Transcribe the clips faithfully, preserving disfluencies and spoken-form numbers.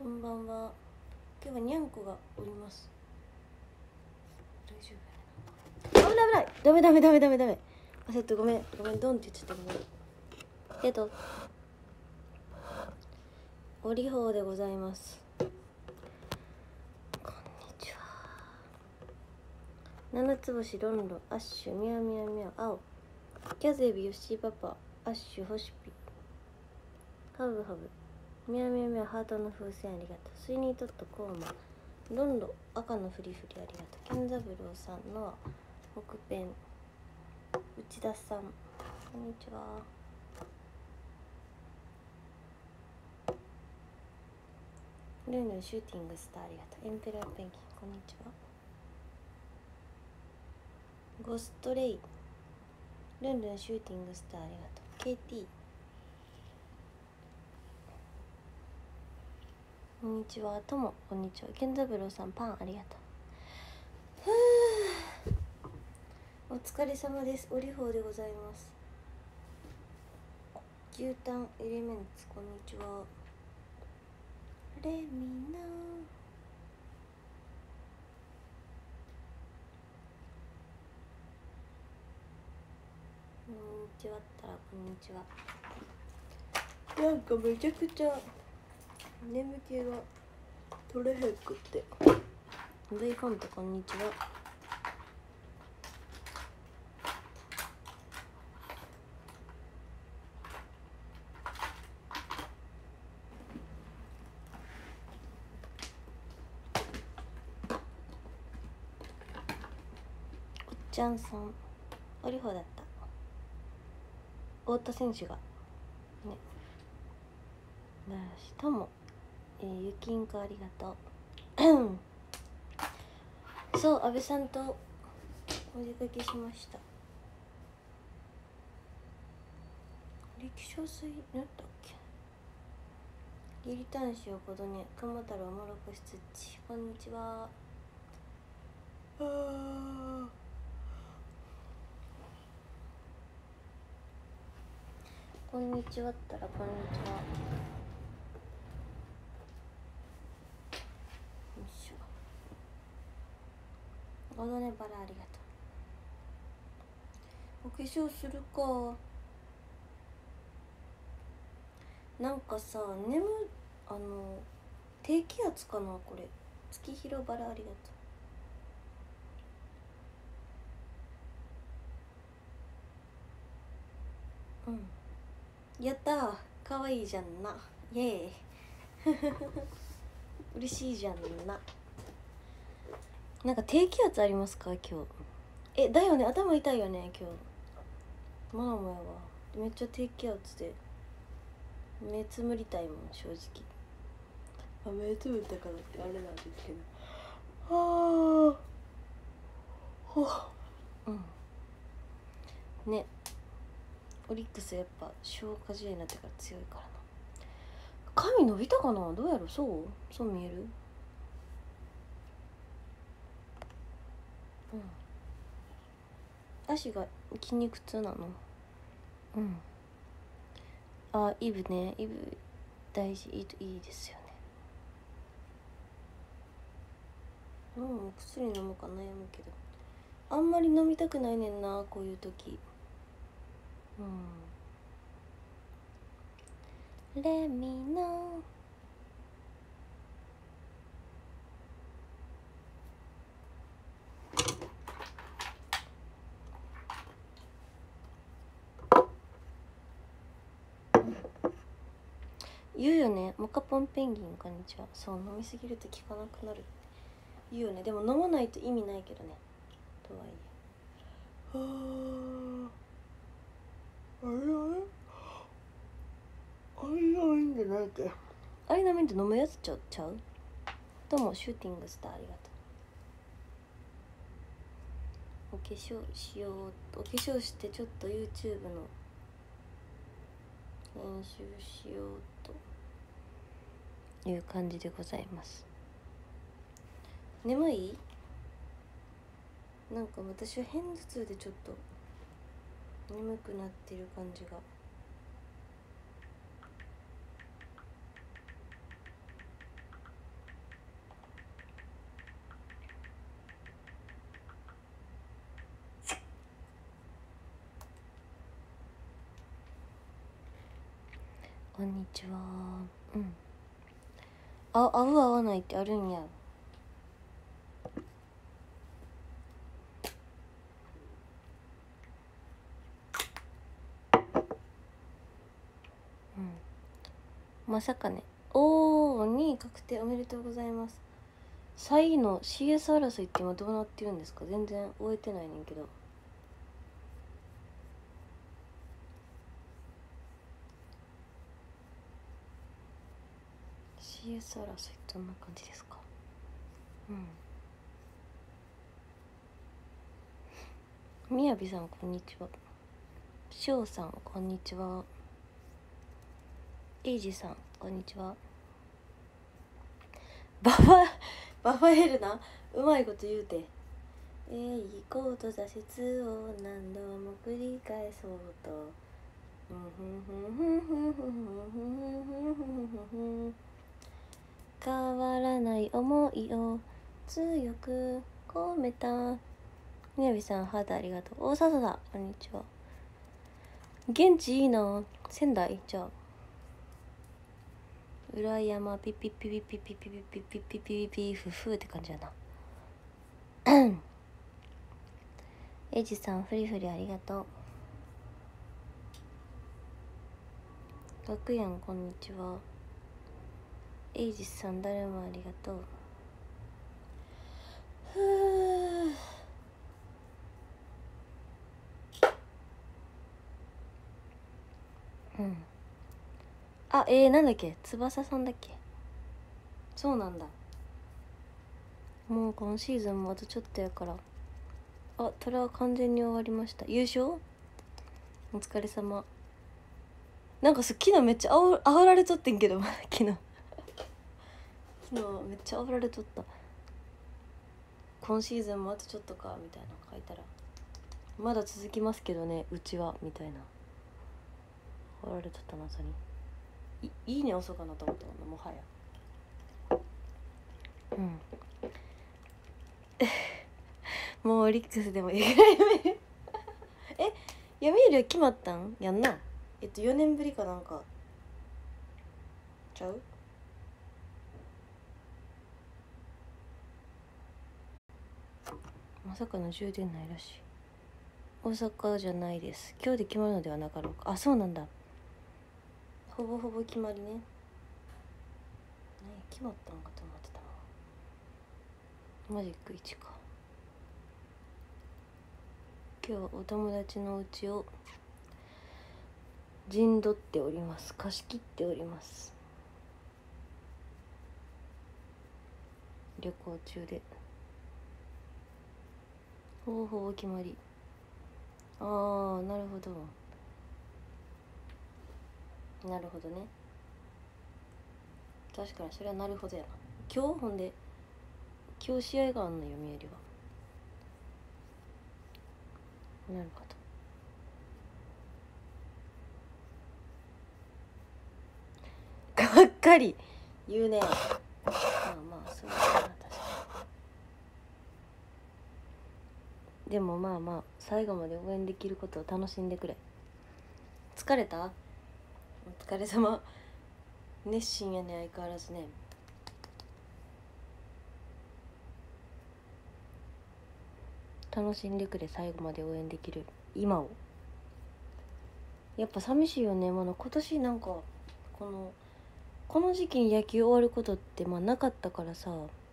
こんばんは。今日はにゃんこがおります。大丈夫？危ない危ない。ダメダメダメダメダメ。あ、ちょっとごめんごめん、ドンって言っちゃった。ごめん。えっとおりほうでございます。こんにちは。七つ星ロンロアッシュミャミャミャ青キャゼビヨッシーパパアッシュホシピハブハブミャミャミャハートの風船ありがとう。スイニートットコーマロンロ赤のフリフリありがとう。ケンザブローさんの北ペン内田さんこんにちは。ルンルンシューティングスターありがとう。エンペラーペンギンこんにちは。ゴストレイルンルンシューティングスターありがとう。 ケーティー こんにちは。ともこんにちは。ケンザブローさんパンありがとう。ふうお疲れ様です。おりほうでございます。牛タンエレメンツこんにちは。レミナこんにちはったらこんにちは。なんかめちゃくちゃ眠気が取れへんくって。V フォントこんにちは。おっちゃんさんおりほうだった。太田選手がねだしとも、えー、ゆきんかありがとうそう安倍さんとお出かけしました。力小水なんだっけギリタンシオコドネクモ太郎モロコシツッチこんにちは。あこんにちはったらこんにちは。よいしょ。おどねバラありがとう。お化粧するか。なんかさ眠あの低気圧かなこれ。月広バラありがとう。うんやったーかわいいじゃんな。イエーイ嬉しいじゃんな。なんか低気圧ありますか今日。えだよね頭痛いよね今日。マナもやわ。めっちゃ低気圧で目つむりたいもん正直。あ目つむったからってあれなんですけど。はあほうんねオリックスやっぱ消化試合になってから強いからな。髪伸びたかなどうやろ。そうそう見える。うん足が筋肉痛なの。うんあイブねイブ大事いいといいですよね。うん薬飲むか悩むけどあんまり飲みたくないねんなこういう時。うんレミの言うよね。モカポンペンギンこんにちは。そう飲みすぎると効かなくなるって言うよね。でも飲まないと意味ないけどねとはいえ。はああれあれあれがいいんじゃないっけ。アイナミンって飲むやつちゃうちゃう。どうもシューティングスターありがとう。お化粧しようお化粧してちょっと YouTube の練習しようという感じでございます。眠い。なんか私は片頭痛でちょっと眠くなってる感じが。 こんにちは。うん。あ、合う合わないってあるんや。うん。まさかね。おー、にい確定おめでとうございます。さんいの シーエス 争いって今どうなってるんですか？全然終えてないねんけど。シーエス 争いどんな感じですか？うん。みやびさんこんにちは。しょうさんこんにちは。エイジさんこんにちは。バファバファエルな、うまいこと言うて。えー、行こうと挫折を何度も繰り返そうと。変わらない思いを強く込めた。みやびさんハートありがとう。おささだこんにちは。現地いいな。仙台じゃあ裏山ピッピッピピピピピピピピピピピフフって感じやな。エイジさんフリフリありがとう。ガクヤンこんにちは。エイジさん誰もありがとう。ふう。うん。あ、えー、なんだっけ、翼さんだっけ。そうなんだ。もう今シーズンもあとちょっとやから。あ、トラは完全に終わりました。優勝お疲れ様。なんかさ、昨日めっちゃあおあおられとってんけど昨日昨日めっちゃあおられとった。今シーズンもあとちょっとかみたいな書いたら、まだ続きますけどねうちはみたいなあおられとったな。さに い, いいね遅かなと思ったもんな、もはや。うんもうオリックスでもいいぐらい目え、読売は決まったんやんな。えっとよねんぶりかなんかちゃう。まさかの充電ないらしい。大阪じゃないです。今日で決まるのではなかろうか。あ、そうなんだ。ほぼほぼ決まりね。何決まったのかと思ってたな。マジックいちか。今日はお友達のうちを陣取っております。貸し切っております。旅行中でほぼほぼ決まり。ああ、なるほどなるほどね。確かにそれはなるほどやな。今日ほんで今日試合があんの読み売りは。なるほど。がっかり言うね。まあまあそうだな、確かに。でもまあまあ最後まで応援できることを楽しんでくれ。疲れた？お疲れ様。熱心やね、相変わらずね。楽しんでくれ、最後まで応援できる今を。やっぱ寂しいよね。まだ今年なんかこのこの時期に野球終わることってまあなかったからさ。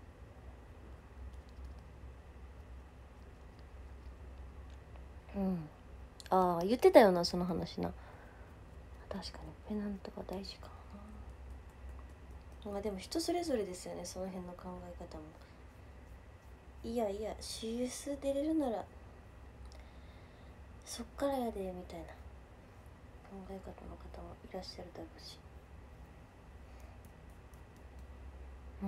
うん。ああ言ってたよな、その話な。確かにペナントが大事かな。まあでも人それぞれですよね、その辺の考え方も。いやいや シーエス 出れるならそっからやでみたいな考え方の方もいらっしゃるだろうし。うん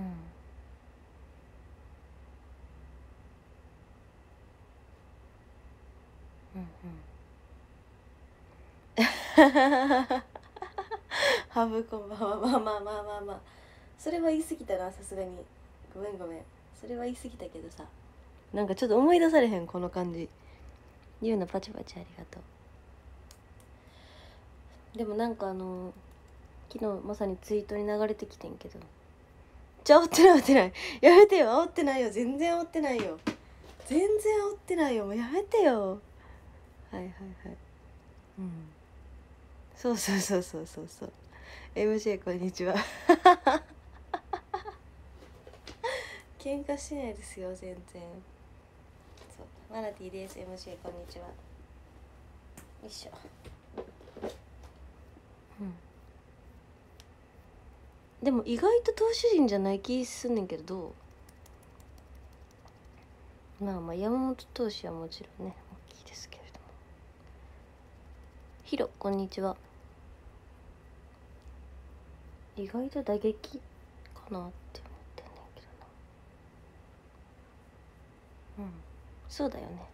うんうんハブこんばんは。まあまあまあまあまあ、それは言い過ぎたな、さすがに。ごめんごめん、それは言い過ぎたけどさ、なんかちょっと思い出されへんこの感じ。言うのパチパチありがとう。でもなんかあの昨日まさにツイートに流れてきてんけど、じゃあ煽ってない煽ってない、やめてよ、煽ってないよ、全然煽ってないよ、全然煽ってないよ、もうやめてよ。はいはいはい、うん、そうそうそうそうそうそう。 エムシー こんにちは喧嘩しないですよ全然。そうマナティーです。 エムシー こんにちは。よいしょ。うん、でも意外と投手陣じゃない気すんねんけど、どう？まあまあ山本投手はもちろんね大きいですけれども。ヒロこんにちは。意外と打撃かなって思ってんねんけどな。うん、そうだよね、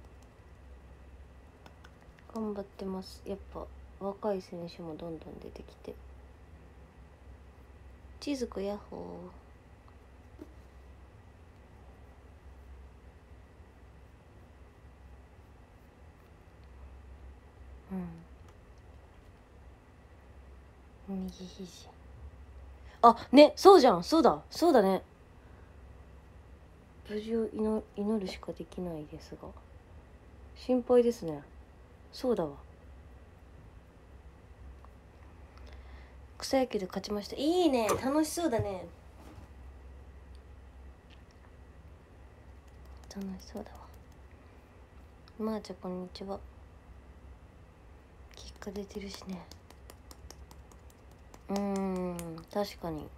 頑張ってます。やっぱ若い選手もどんどん出てきて。チーズコヤッホー。うん、右肘、あね、そうじゃん、そうだそうだね、無事を祈祈るしかできないですが、心配ですね。そうだわ、草野球で勝ちました。いいね、楽しそうだね、楽しそうだわ。まーちゃんこんにちは。結果出てるしね。うーん、確かに。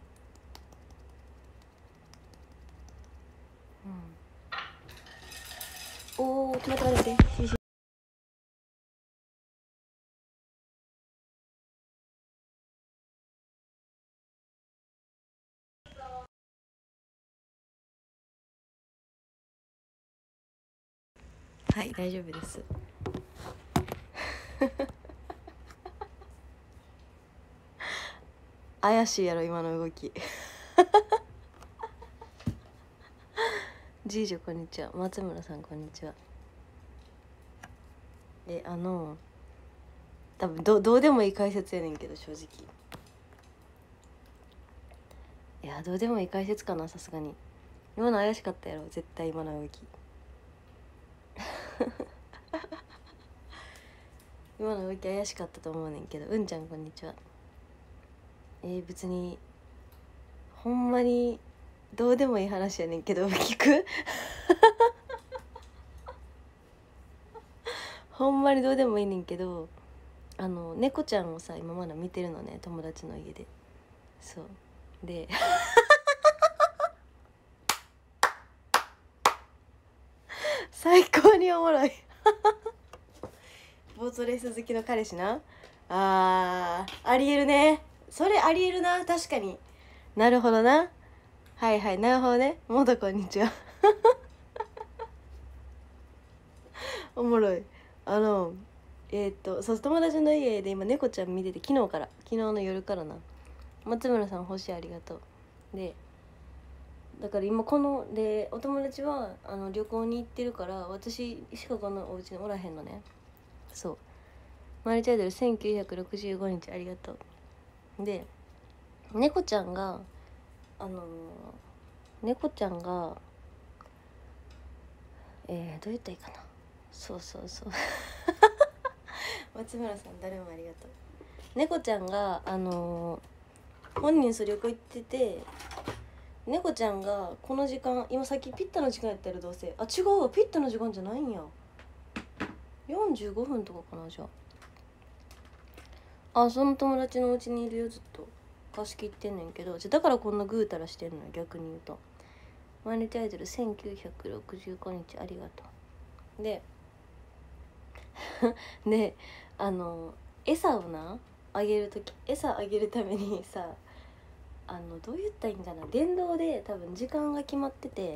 うん、おー、ちょっと待って待って。はい、大丈夫です。怪しいやろ今の動きジージョこんにちは。松村さんこんにちは。えあの多分 ど, どうでもいい解説やねんけど、正直いやどうでもいい解説かな、さすがに。今の怪しかったやろ絶対、今の動き今の動き怪しかったと思うねんけど。うんちゃんこんにちは。えー、別にほんまにどうでもいい話やねんけど聞くほんまにどうでもいいねんけど、あの猫ちゃんをさ今まだ見てるのね、友達の家で。そうで最高におもろいボートレース好きの彼氏な。あーありえるね、それありえるな、確かに。なるほどな、はいはい、なるほどね。もとこんにちはおもろい。あのえー、っとそう友達の家で今猫ちゃん見てて、昨日から昨日の夜からな。松村さん星ありがとう。でだから今このでお友達はあの旅行に行ってるから、私しかこのお家におらへんのね。そうマリチャイドルせんきゅうひゃくろくじゅうごにちありがとう。で猫ちゃんがあのー、猫ちゃんがえー、どう言ったらいいかな。そうそうそう松村さん誰もありがとう。猫ちゃんがあのー、本人それ旅行行ってて、猫ちゃんがこの時間、今さっきピッタの時間やったら、どうせあ違うわ、ピッタの時間じゃないんや。よんじゅうごふんとかかな。じゃああその友達のお家にいるよ、ずっと貸し切ってんねんけど、じゃだからこんなぐうたらしてんのよ、逆に言うと。マネタイトルせんきゅうひゃくろくじゅうごにちありがとう。でであの餌をなあげる時、餌あげるためにさ、あのどう言ったらいいんかな、電動で多分時間が決まってて、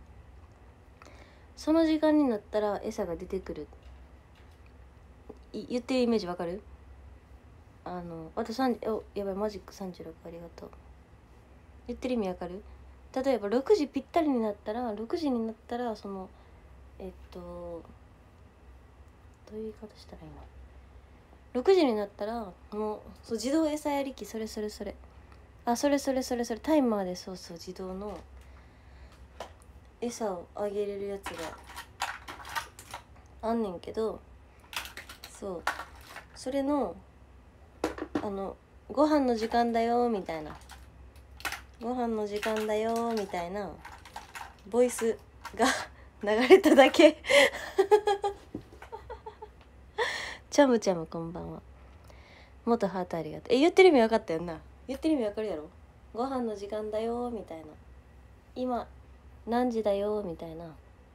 その時間になったら餌が出てくる。い言ってるイメージわかる？あのあとさんじおやばいマジックさんじゅうろくありがとう。言ってる意味わかる？例えばろくじぴったりになったらろくじになったらそのえっとどういう言い方したらいいの、 ろくじになったらもうそう自動餌やり機、それそれそれあそれそれそれそれタイマーで、そうそう自動の餌をあげれるやつがあんねんけど、そうそれのあのご飯の時間だよみたいな、ご飯の時間だよみたいなボイスが流れただけチャムチャムこんばんは、元ハートありがとう。え言ってる意味分かったよな、言ってる意味分かるやろ、ご飯の時間だよみたいな、今何時だよみたいな、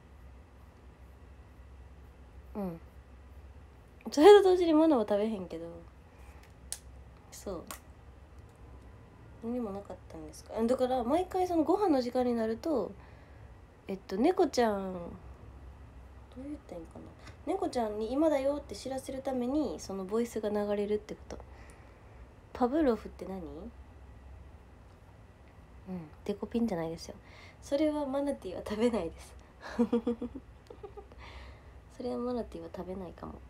うんそれと同時に物は食べへんけど、そう何もなかったんですか。だから毎回そのご飯の時間になるとえっと猫ちゃんどう言ったらいいんかな、猫ちゃんに今だよって知らせるためにそのボイスが流れるってこと。パブロフって何？うんデコピンじゃないですよ、それはマナティーは食べないですそれはマナティーは食べないかも。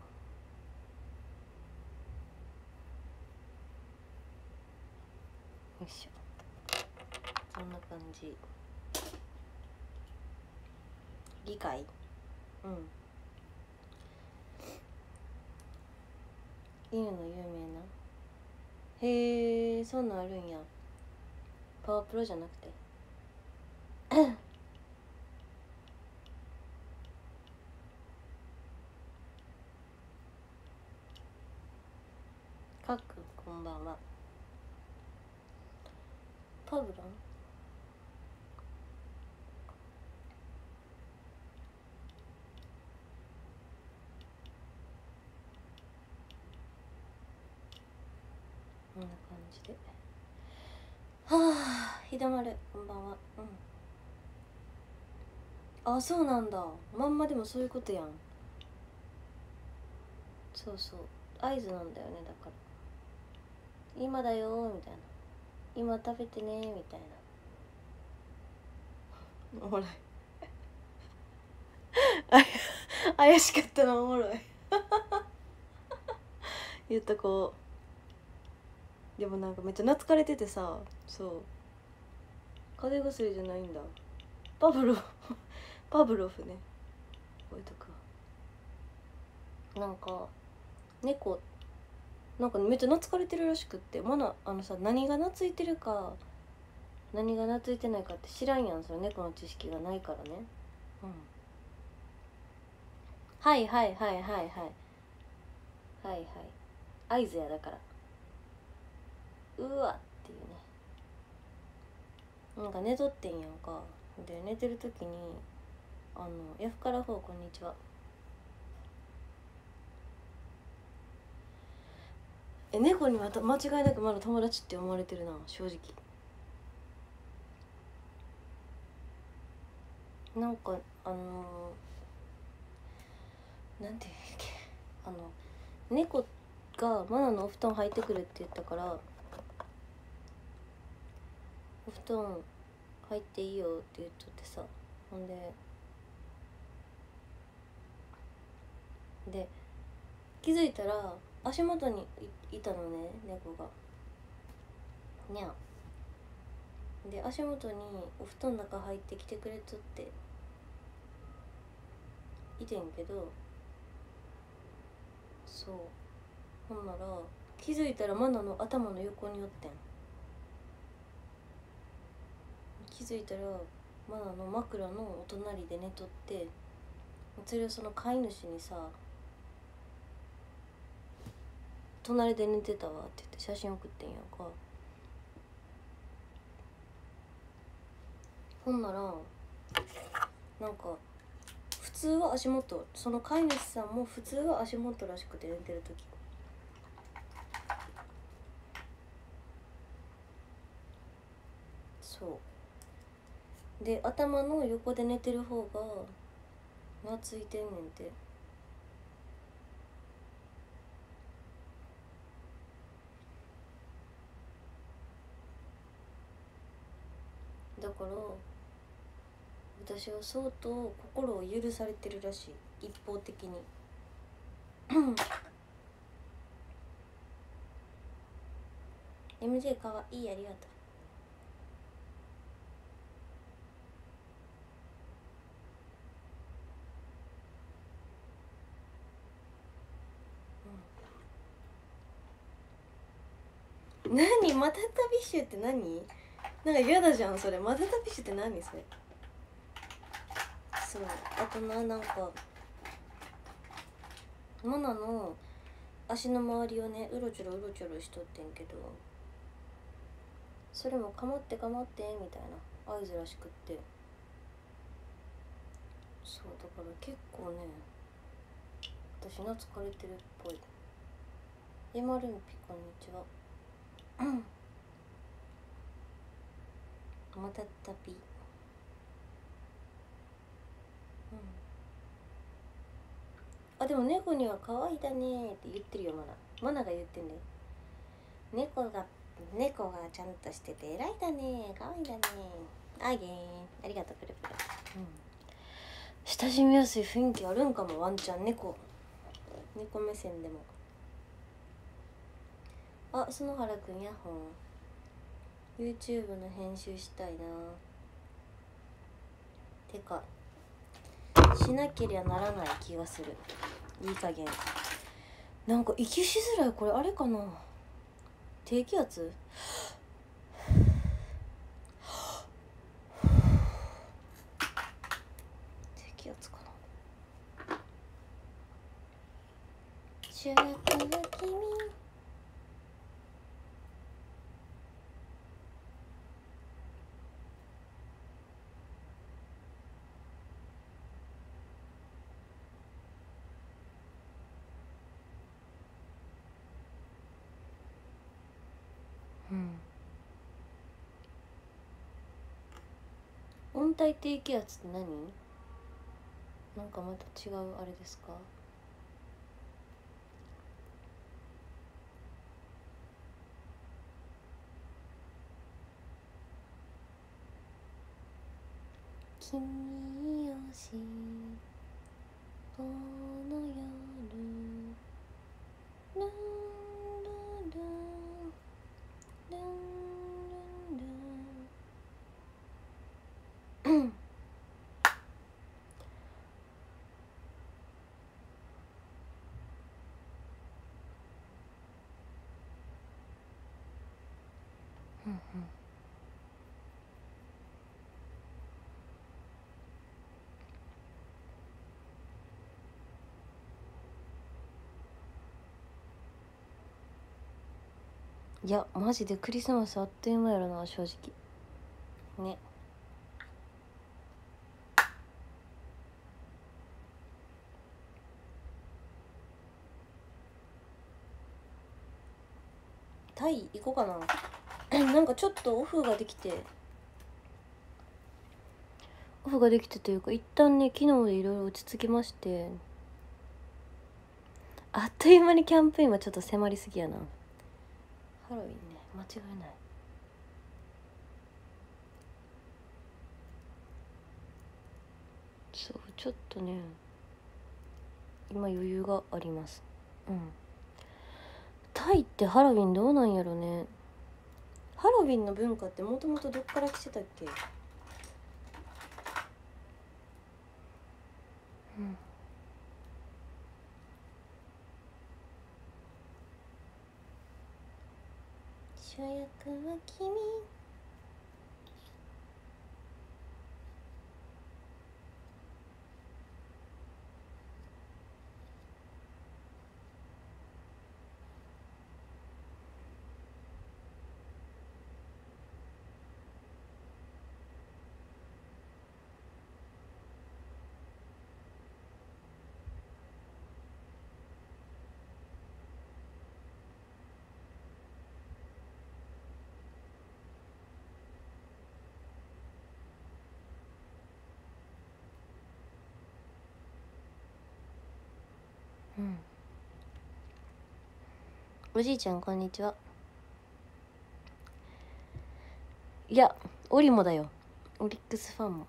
よいしょ、こんな感じ。理解？うん犬の有名な、へえそんなんあるんや。パワープロじゃなくてかっくんこんばんは。パブロンこんな感じで、はあひだまるこんばんは。うんあそうなんだ、まんまでもそういうことやん。そうそう合図なんだよね、だから今だよみたいな、今食べてねみたいな。おもろい怪しかったな、おもろい言ったこうでもなんかめっちゃ懐かれててさ、そう風邪薬じゃないんだ、パブロフパブロフね、こういうとくなんか猫なんかめっちゃ懐かれてるらしくって、まだあのさ何が懐いてるか何が懐いてないかって知らんやん、その猫の知識がないからね。うんはいはいはいはいはいはいはい合図や、だからうわっていうね、なんか寝とってんやんか。で寝てる時にあのヤフカラフォーこんにちは、え猫には間違いなくまだ友達って思われてるな、正直。なんかあのー、なんていうっけ、あの猫がマナのお布団入ってくるって言ったから、お布団入っていいよって言っとってさ、ほんでで気づいたら足元に い, いたのね、猫がにゃで足元にお布団の中入ってきてくれとっていてんけど、そうほんなら気づいたらマナの頭の横におってん。気づいたらマナの枕のお隣で寝とって、それをその飼い主にさ隣で寝てたわって言って写真送ってんやんか。ほんならなんか普通は足元、その飼い主さんも普通は足元らしくて、寝てる時そうで頭の横で寝てる方が懐いてんねんて。だから私は相当心を許されてるらしい、一方的にエムジェー かわいい、ありがとう、うん、何またたビッシュって何？なんか嫌だじゃんそれ。またたビッシュって何それ。そう、あとな、なんかマナの足の周りをねうろちょろうろちょろしとってんけど、それもかまってかまってみたいな合図らしくって、そうだから結構ね私懐かれてるっぽい。えまるんぴこんにちは。またたぴ、うん、あでも猫には可愛いだねって言ってるよ。マナマナが言ってんだよ。猫が猫がちゃんとしてて偉いだね、可愛いだね。あげーありがとうプルプル、うん、親しみやすい雰囲気あるんかもワンちゃん。猫猫目線でも。あ、園原くんヤッホー。 YouTube の編集したいな。てかしなけりゃならない気がする。いい加減なんか息しづらい。これあれかな、低気圧？低気圧かな。主役は君。うん、温帯低気圧って何？なんかまた違うあれですか？君よしこの夜ルンルンルンルンルンルンいやマジでクリスマスあっという間やろな正直ね。タイ行こうかな。なんかちょっとオフができてオフができてというか一旦ね昨日でいろいろ落ち着きまして、あっという間にキャンペーンはちょっと迫りすぎやな。ハロウィンね間違いない。そうちょっとね今余裕があります。うん、タイってハロウィンどうなんやろね。ハロウィンの文化ってもともとどっから来てたっけ？うん、主役は君。うん、おじいちゃんこんにちは。いやオリもだよ、オリックスファンも。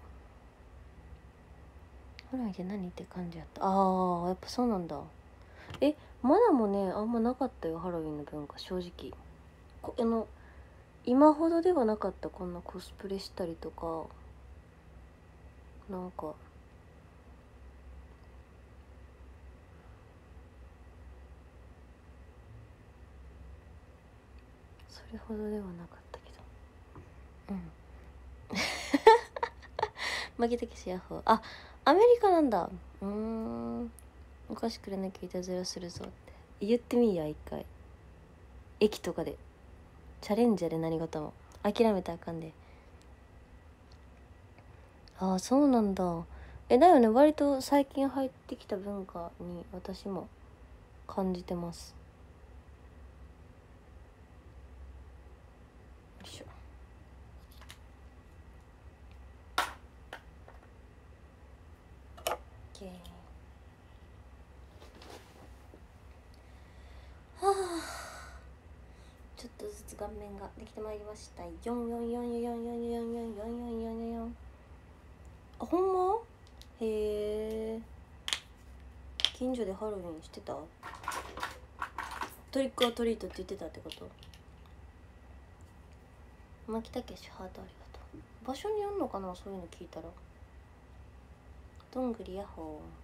ハロウィンって何って感じやった。あーやっぱそうなんだ。えマナもねあんまなかったよハロウィンの文化正直。こあの今ほどではなかった。こんなコスプレしたりとかなんかそれほどではなかったけど。うん負けたけしヤッホー。あ、アメリカなんだ。うーん、お菓子くれなきゃいたずらするぞって言ってみいや。一回駅とかでチャレンジャーで何事も諦めたらあかんで。ああ、そうなんだ。え、だよね。割と最近入ってきた文化に私も感じてます。よいしょ。OK。はあ、ちょっとずつ顔面ができてまいりました。よんよんよんよんよんよんよんよんよんよんよん。あ、ほんま？へえ。近所でハロウィンしてた？トリックオアトリートって言ってたってこと？牧田家ハートありがとう。場所によんのかな、そういうの聞いたら。どんぐりヤッホー。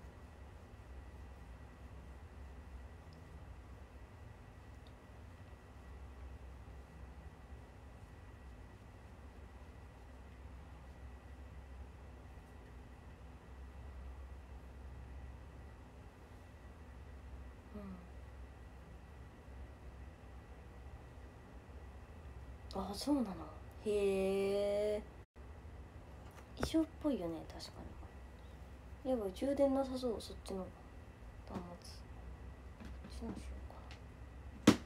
あ、そうなの。へえ。衣装っぽいよね、確かに。やばい、充電なさそう、そっちの端末。しなしようか。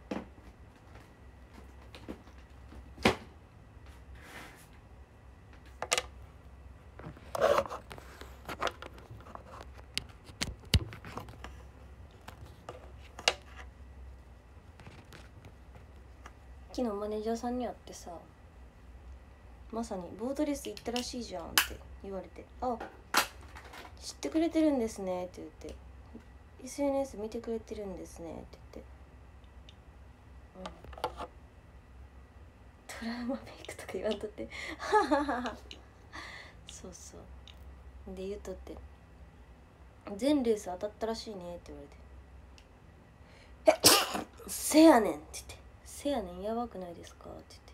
昨日マネージャーさんに会ってさ、まさにボートレース行ったらしいじゃんって言われて、あ、知ってくれてるんですねって言って、 エスエヌエス 見てくれてるんですねって言って、うん、トラウマメイクとか言わんとってそうそうで言うとって、全レース当たったらしいねって言われて、えせやねんって言って、せやねんやばくないですかって言って、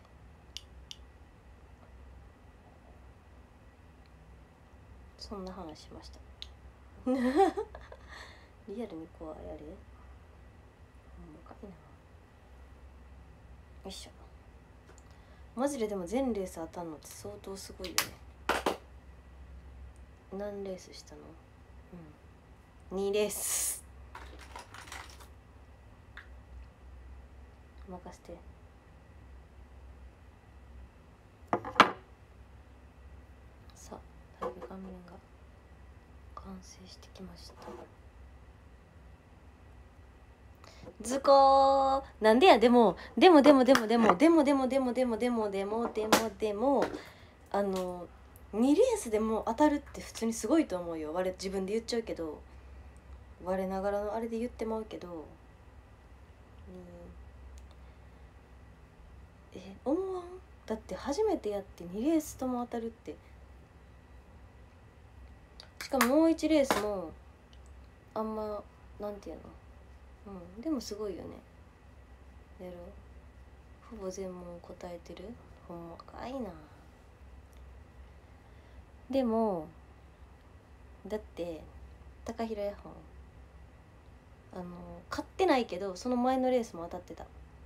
そんな話しましたリアルに怖いあれ、ほんまかいな。よいしょ。マジででも全レース当たんのって相当すごいよね。何レースしたの？うん、にレース任せて。さあ、だいぶ顔面が完成してきました。図工なんでや。でもでもでもでもでもでもでもでもでもでもでもでもでもあのにレースでも当たるって普通にすごいと思うよ。我自分で言っちゃうけど、我ながらのあれで言ってまうけど、うん、え思わん？だって初めてやってにレースとも当たるって、しかももういちレースもあんまなんていうの、うん、でもすごいよね。やろ、ほぼ全問答えてる。ほんまかいな。でもだって高平やほん、あの買ってないけどその前のレースも当たってた、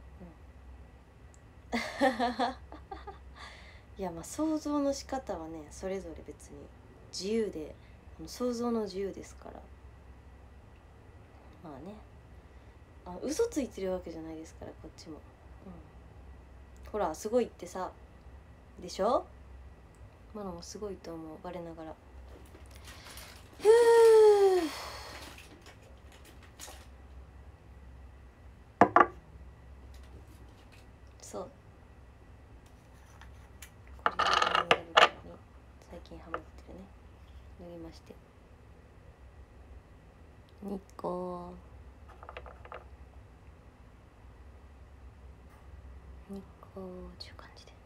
うん、いやまあ想像の仕方はねそれぞれ別に自由で、想像の自由ですから、まあね、あ嘘ついてるわけじゃないですからこっちも、うん、ほらすごいってさ、でしょ。マナもすごいと思う、我ながら。ふう、そう、これを最近ハマってるね。塗りまして、日光日光こういう感じで。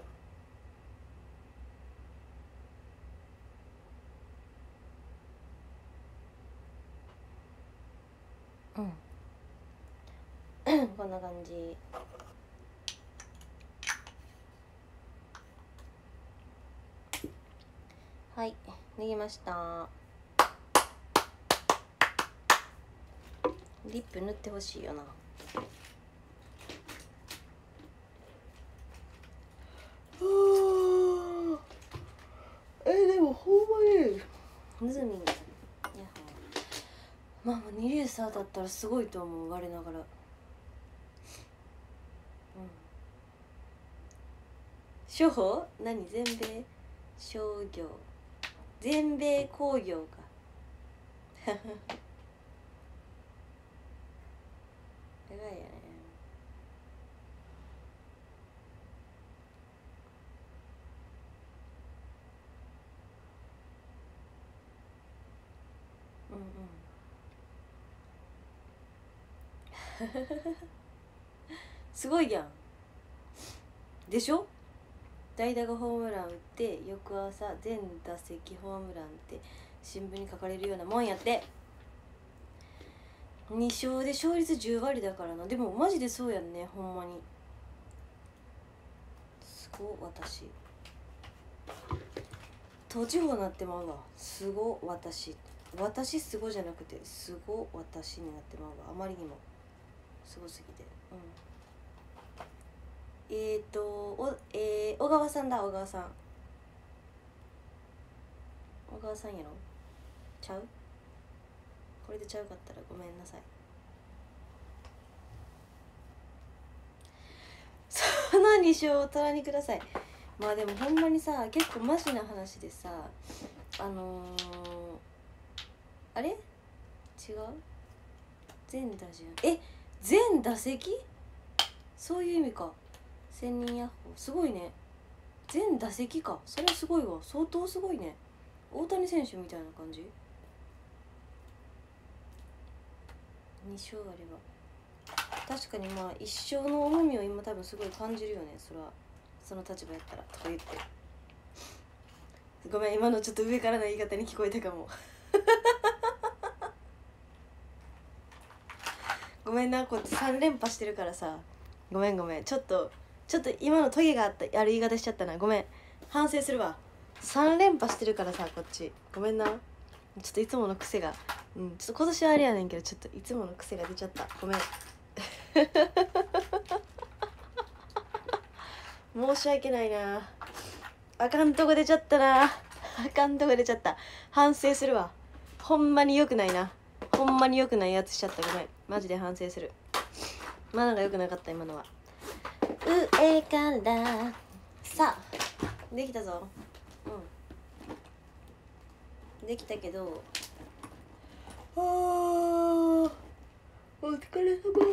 うんこんな感じ。はいできました。リップ塗ってほしいよな。えでもほんまにヌズミンいやまあまあ二流サーだったらすごいと思う我ながら。うん商法何全米商業全米工業かやばいよね。うんうんすごいやんでしょ。代打がホームラン打って翌朝全打席ホームランって新聞に書かれるようなもんやって。に勝で勝率じゅう割だからな。でもマジでそうやんねほんまに。すご私東地方なってまうわ。すご私私すごじゃなくてすご私になってまうわ。あまりにもすごすぎて。うんえーとおえー、小川さんだ小川さん小川さんやろちゃうこれでちゃうかったらごめんなさい。そのに勝を虎にください。まあでもほんまにさ結構マジな話でさあのー、あれ違う全打順え全打席そういう意味か。千人ヤッホーすごいね。全打席かそれはすごいわ。相当すごいね。大谷選手みたいな感じ。に勝あれば確かにまあ一生の重みを今多分すごい感じるよね。それはその立場やったらとか言ってごめん今のちょっと上からの言い方に聞こえたかもごめんなこっちさん連覇してるからさごめんごめんちょっとちょっと今のトゲがあったある言い方しちゃったな。ごめん反省するわ。さん連覇してるからさこっちごめんな。ちょっといつもの癖がうんちょっと今年はあれやねんけどちょっといつもの癖が出ちゃったごめん申し訳ないな。あかんとこ出ちゃったな。あかんとこ出ちゃった。反省するわ。ほんまに良くないな。ほんまに良くないやつしちゃった。ごめんマジで反省する。まだが良くなかった今のは。上からさあできたぞ。うんできたけどあーお疲れ様。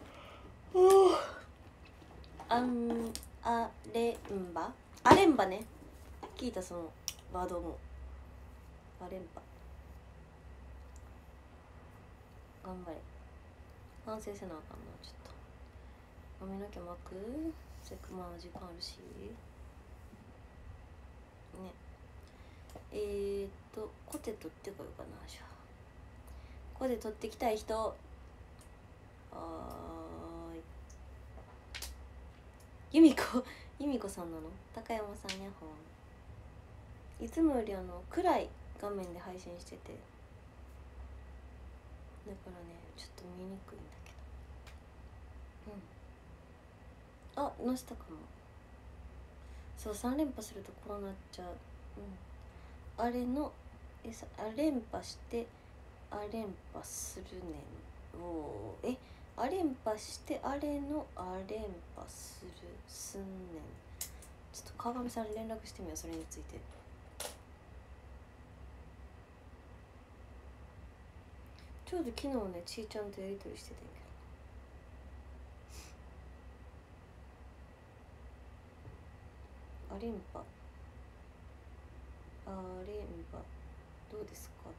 あんあれんばあれんばね聞いたそのワードもあれんば頑張れ反省せなあかんな。ちょっと髪の毛巻くせっかくまあ時間あるしねえー、っとコテ取ってこようかな。じゃあコテ取ってきたい人はーい由美子由美子さんなの高山さんやほんいつもよりあの暗い画面で配信しててだからねちょっと見にくいんだけど。うんあ乗せたかも。そうさん連覇するとこうなっちゃう。うんあれのえさあ連覇してあ連覇するねんおえあ連覇してあれのあ連覇するすんねん。ちょっと川上さんに連絡してみようそれについて。ちょうど昨日ねちーちゃんとやり取りしてたんやけどあ連覇あ連覇どうですか。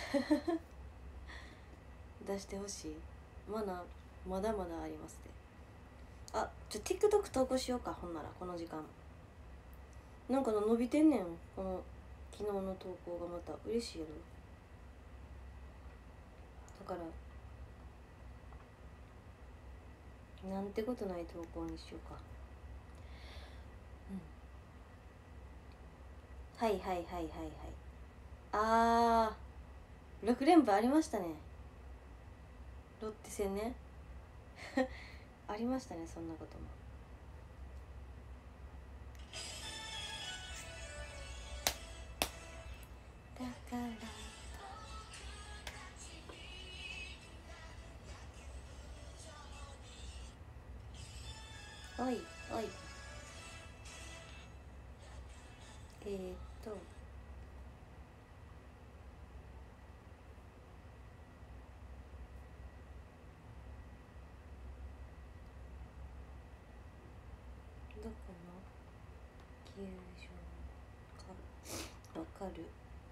出してほしい。まだまだまだありますね。あ、ちょ TikTok 投稿しようか。ほんならこの時間なんかの伸びてんねん、この昨日の投稿が。また嬉しいやろ。だからなんてことない投稿にしようか。うん、はいはいはいはいはい。あー、ろく連覇ありましたね、ロッテ戦ね。ありましたね、そんなことも。だからおいおい、えー、っとどこの球場かわかる？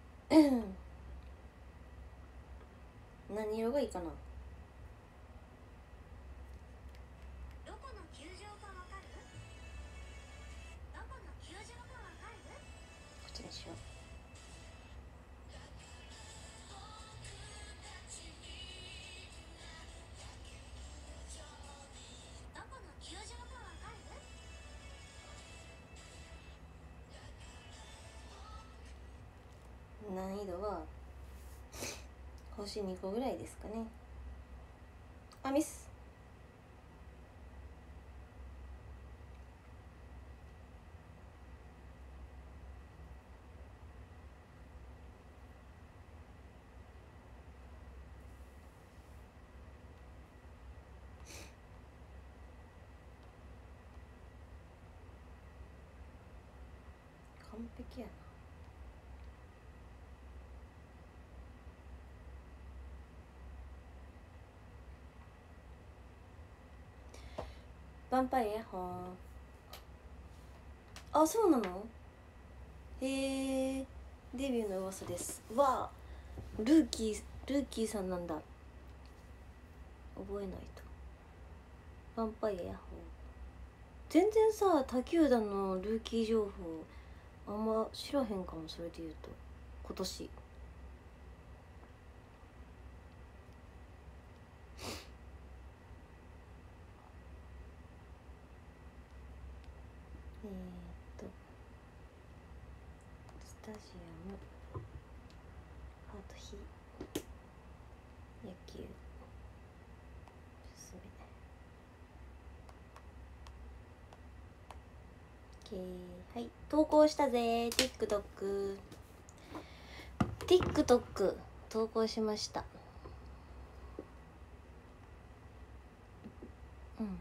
何色がいいかな。どこの球場かわかる？どこの球場かわかる？こっちにしよう。どこの球場かわかる？難易度は星にこぐらいですかね。あ、ミス。完璧やな。ヴァンパイアホン。あ、そうなの？へえ、デビューの噂です。わあ、ルーキールーキーさんなんだ。覚えないと。ヴァンパイアヤホー。全然さ、他球団のルーキー情報あんま知らへんかも。それで言うと今年えー、っとスタジアム、ハートヒ野球すべ。はい、投稿したぜ。 TikTok TikTok 投稿しました。うん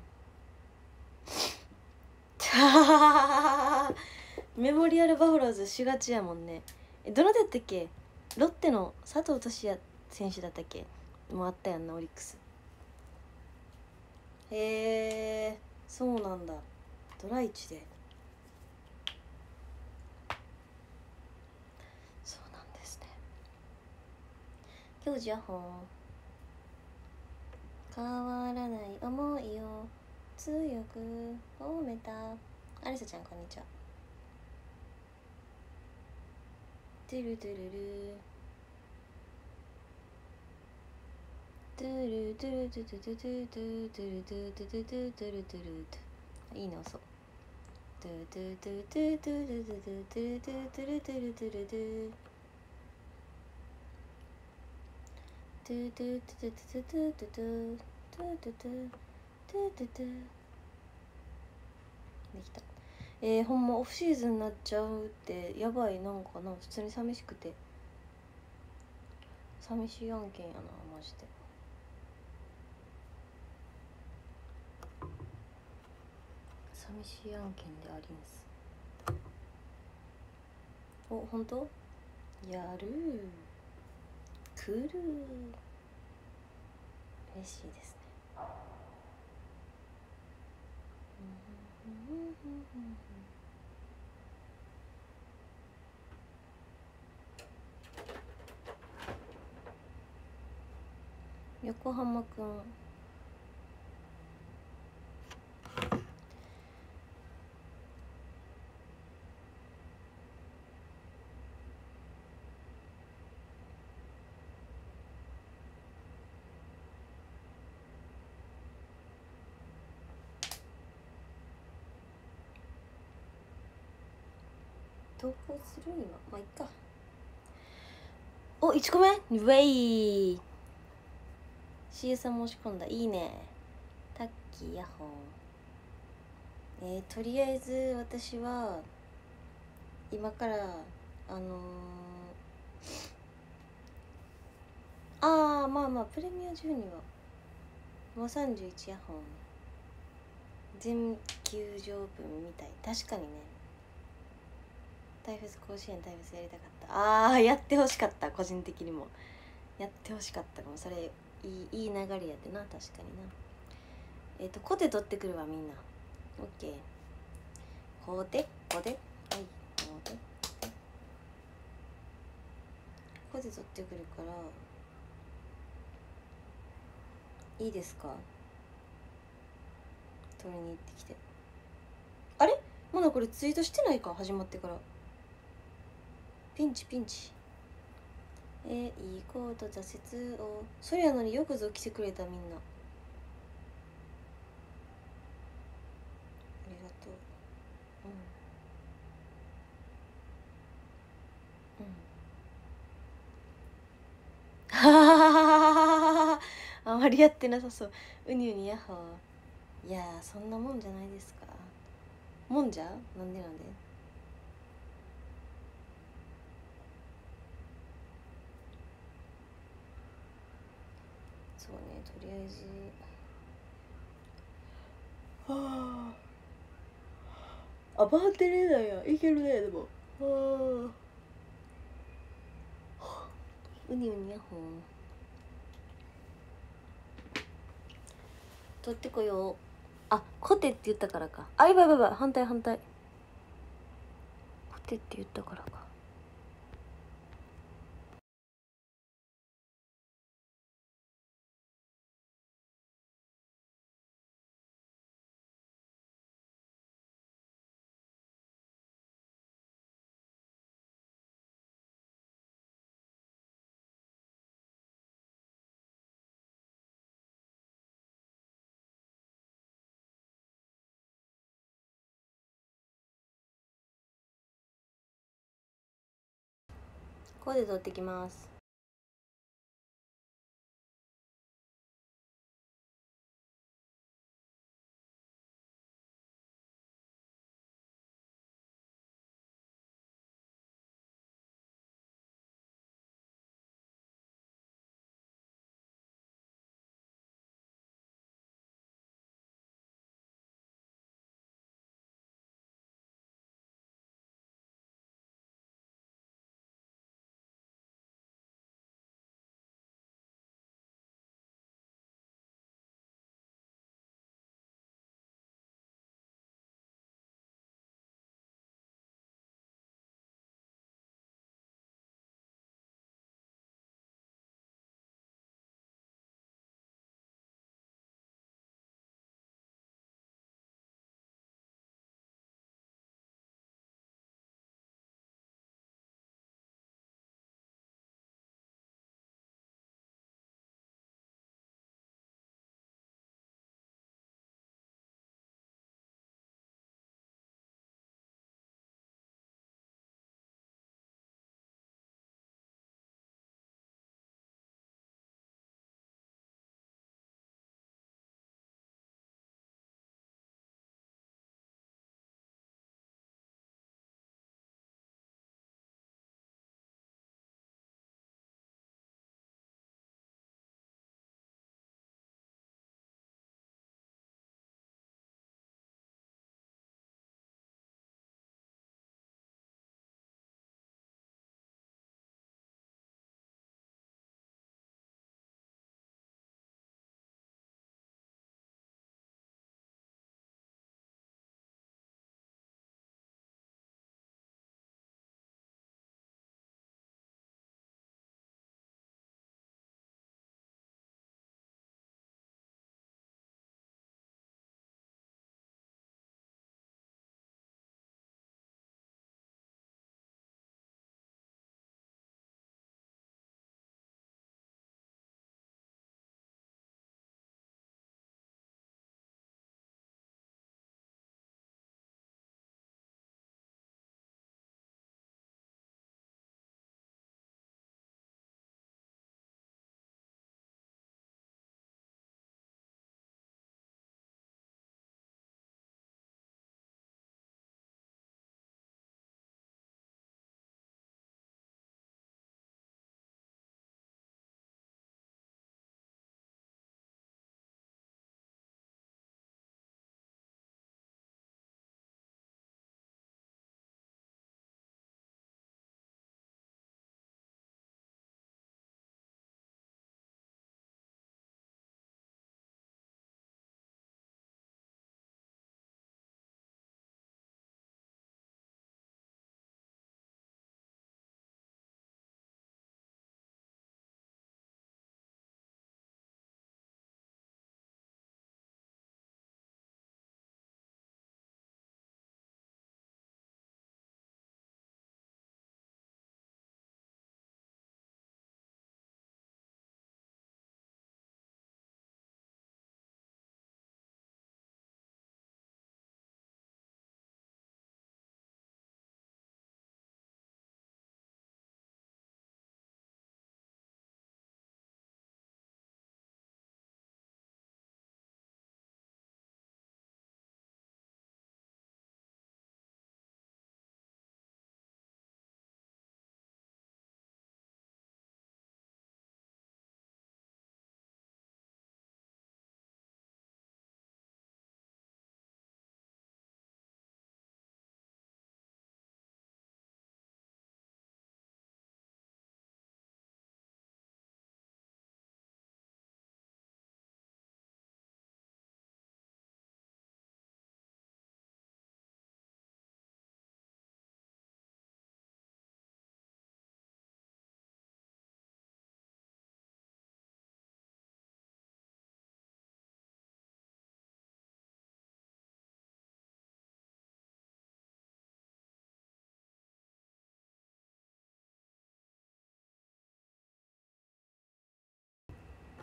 メモリアルバファローズしがちやもんね。え、どなたやったっけ？ロッテの佐藤俊哉選手だったっけ？もうあったやんな、オリックス。へえ、そうなんだ。ドライチで。そうなんですね。今日じゃほん変わらない思いを強く込めた。アリサちゃん、こんにちは。トゥルトゥルルトゥルトゥルトゥトゥトゥトゥトゥトゥルトゥトゥトゥトゥトゥルトゥルトゥ。いいね、遅。トゥトゥトゥトゥトゥルトゥトゥトゥルトゥトゥルトゥルトゥルトゥトゥトゥトゥトゥトゥトゥトゥトゥトゥトゥトゥトゥトゥトゥトゥ。できた。えー、ほんまオフシーズンになっちゃうってやばい。なんかな、普通に寂しくて寂しい案件やな、マジで。寂しい案件であります。お、本当？やるー、来るー、嬉しいですね。 横浜くん投稿するにはまあいっか。お、いちこめウェイ シーエス さん申し込んだ。いいね。タッキーヤッホー。えー、とりあえず私は今からあのー、あーまあまあプレミアじゅうにはもうさんじゅういちヤッホー全球場分みたい。確かにね、タイフェス甲子園タイフェスやりたかった。あーやってほしかった。個人的にもやってほしかったかも。それいいいい流れやってな。確かにな。えっ、ー、とコテ取ってくるわみんな。オッケー。コテコテはいコテコテ取ってくるからいいですか。取りに行ってきて。あれまだこれツイートしてないか。始まってからピンチピンチ。えー、いいこと挫折を。それやのによくぞ来てくれたみんな。ありがとう。うんうんははははは。あまりやってなさそう。うにうにやっほー。いやーそんなもんじゃないですか。もんじゃなんでなんで。そうね、とりあえずはああバーテレーだよ。いけるね。でもはあうにうにやっほー。取ってこよう。あ、コテって言ったからか。あ、やばいやばいやばい。反対反対。コテって言ったからか。コテ取ってきます。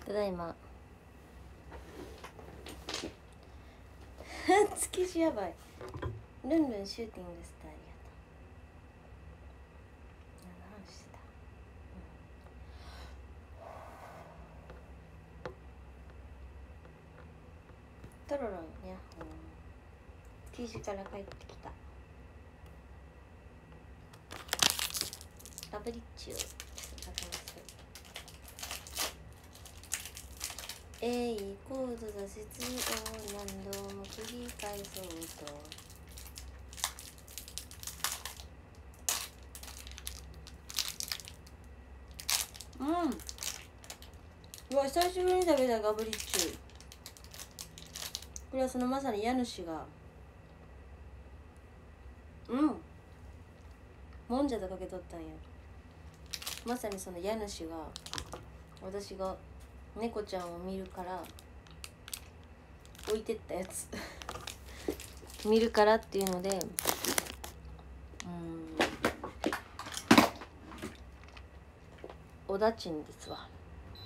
ただいま築地やばい。ルンルンシューティングスター、ありがとう。何の話してた、うん、トロロンやっほー、築地から帰ってきた。ラブリッチをちょっとかけます。A コード挫折を何度も繰り返そうと。うん、うわ久しぶりに食べたガブリッチ。これはそのまさに家主がうんもんじゃとかけとったんや。まさにその家主が私が猫ちゃんを見るから置いてったやつ見るからっていうので、うんおだちんですわ。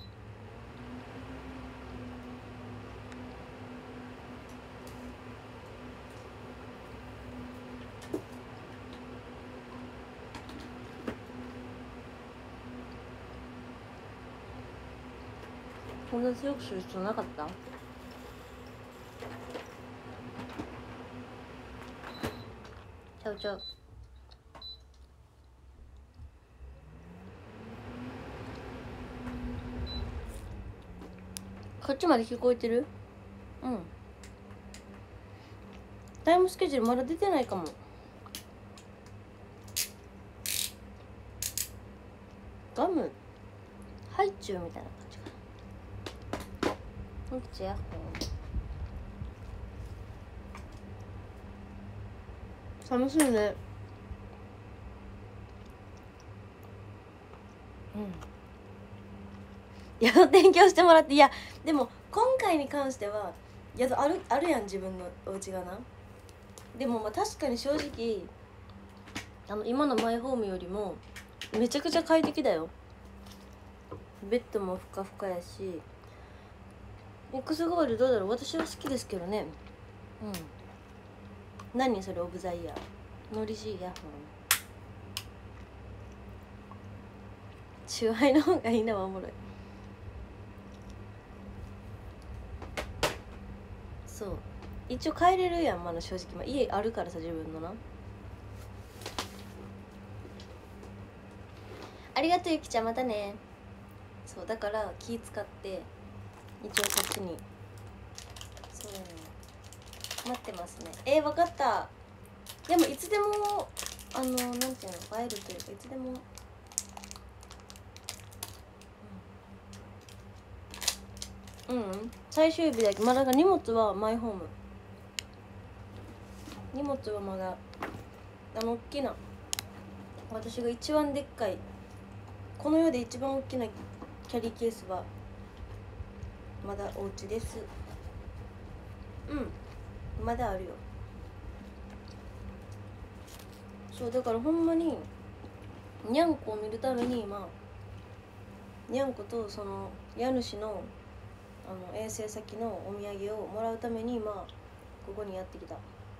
こんな強くする必要なかった？ちゃうちゃう。こっちまで聞こえてる？うん。タイムスケジュールまだ出てないかも。ガムハイチュウみたいな感じかな。こんにちは。寒そうね。うん。宿勉強してもらって、いやでも今回に関しては宿あるあるやん、自分のお家がな。でもまあ確かに正直あの今のマイホームよりもめちゃくちゃ快適だよ。ベッドもふかふかやし、ミックスゴールどうだろう、私は好きですけどね。うん。何それ、オブザイヤーノリジーヤ、うん、チューハイの方がいいなはおもろい。そう一応帰れるやん、まだ正直、まあ、家あるからさ自分のな。ありがとうゆきちゃん、またね。そうだから気使って一応こっちにそういうの待ってますね。えー、分かった。でもいつでもあのなんていうの、会えるというかいつでも、うん、うん、最終日だけまだが荷物はマイホーム。荷物はまだあの大きな、私が一番でっかい、この世で一番大きなキャリーケースはまだお家です。うんまだあるよ。そうだからほんまににゃんこを見るために今にゃんことその家主のあの遠征先のお土産をもらうために今ここにやってきた。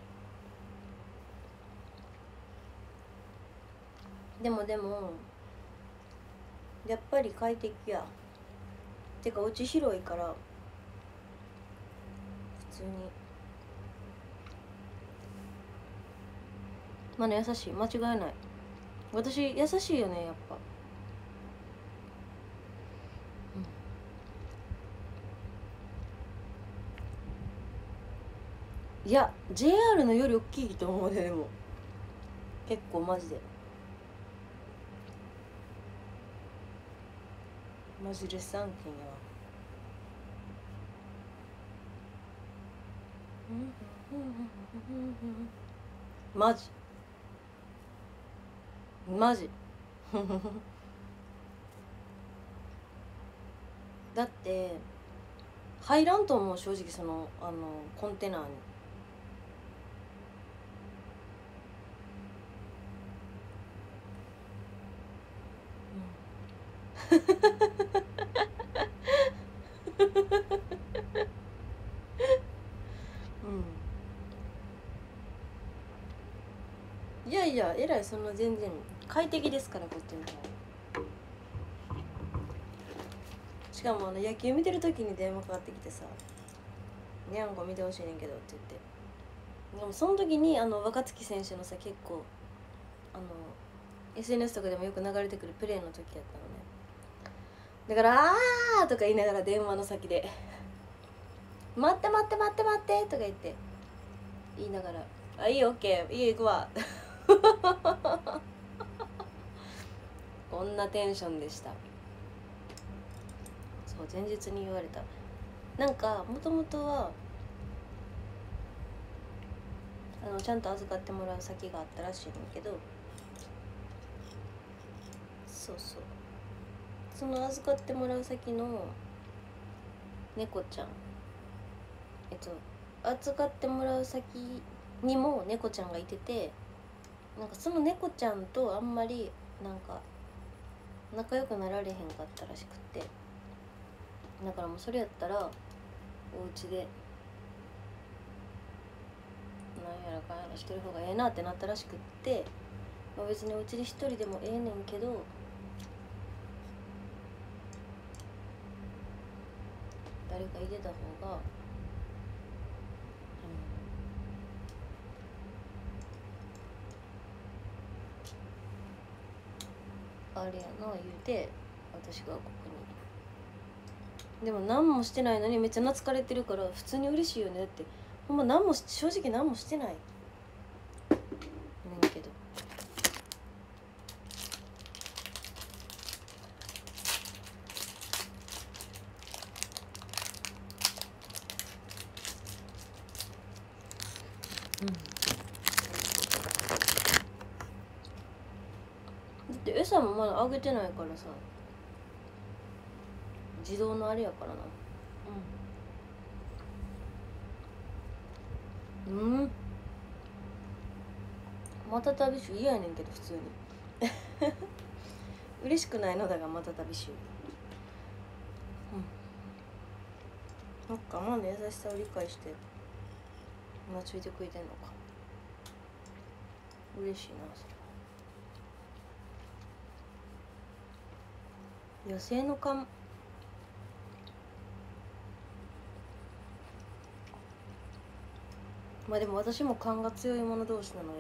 でもでもやっぱり快適や。てかお家広いから普通にまだ優しい、間違いない。私優しいよねやっぱ。いや ジェイアール のより大きいと思うで。でも結構マジでマジレス案件やわ。マジマジだって入らんと思う正直、そのあのコンテナに。 うん、いやいやえらい、そんな全然快適ですから、こっちの方。しかもあの野球見てる時に電話かかってきてさ「にゃんこ見てほしいねんけど」って言って、でもその時にあの若月選手のさ、結構あの エスエヌエス とかでもよく流れてくるプレーの時やったのね。だから「あー」とか言いながら電話の先で「待って待って待って待って」とか言って言いながら「あ、いいよ、オッケー、いいよ、行くわ」こんなテンションでした。そう、前日に言われた。なんかもともとはあのちゃんと預かってもらう先があったらしいんだけど、そうそう、その預かってもらう先の猫ちゃん、えっと預かってもらう先にも猫ちゃんがいてて、なんかその猫ちゃんとあんまりなんか仲良くなられへんかったらしくて、だからもうそれやったらお家でなんやらかんやらしてる方がええなってなったらしくって、まあ、別にお家で一人でもええねんけど、誰かいてた方が、うん、あれやな言うて、私がここにでも何もしてないのにめっちゃ懐かれてるから普通に嬉しいよね。だってほんま何も正直何もしてないねんけど、うん、だって餌もまだあげてないからさ、自動のあれやからな。うん、うん、また旅集嫌やねんけど普通に嬉しくないのだがまた旅集、うん、なんかマンの優しさを理解して今ついてくれてんのか、嬉しいなそれ。野生の勘、まあでも私も勘が強い者同士なので、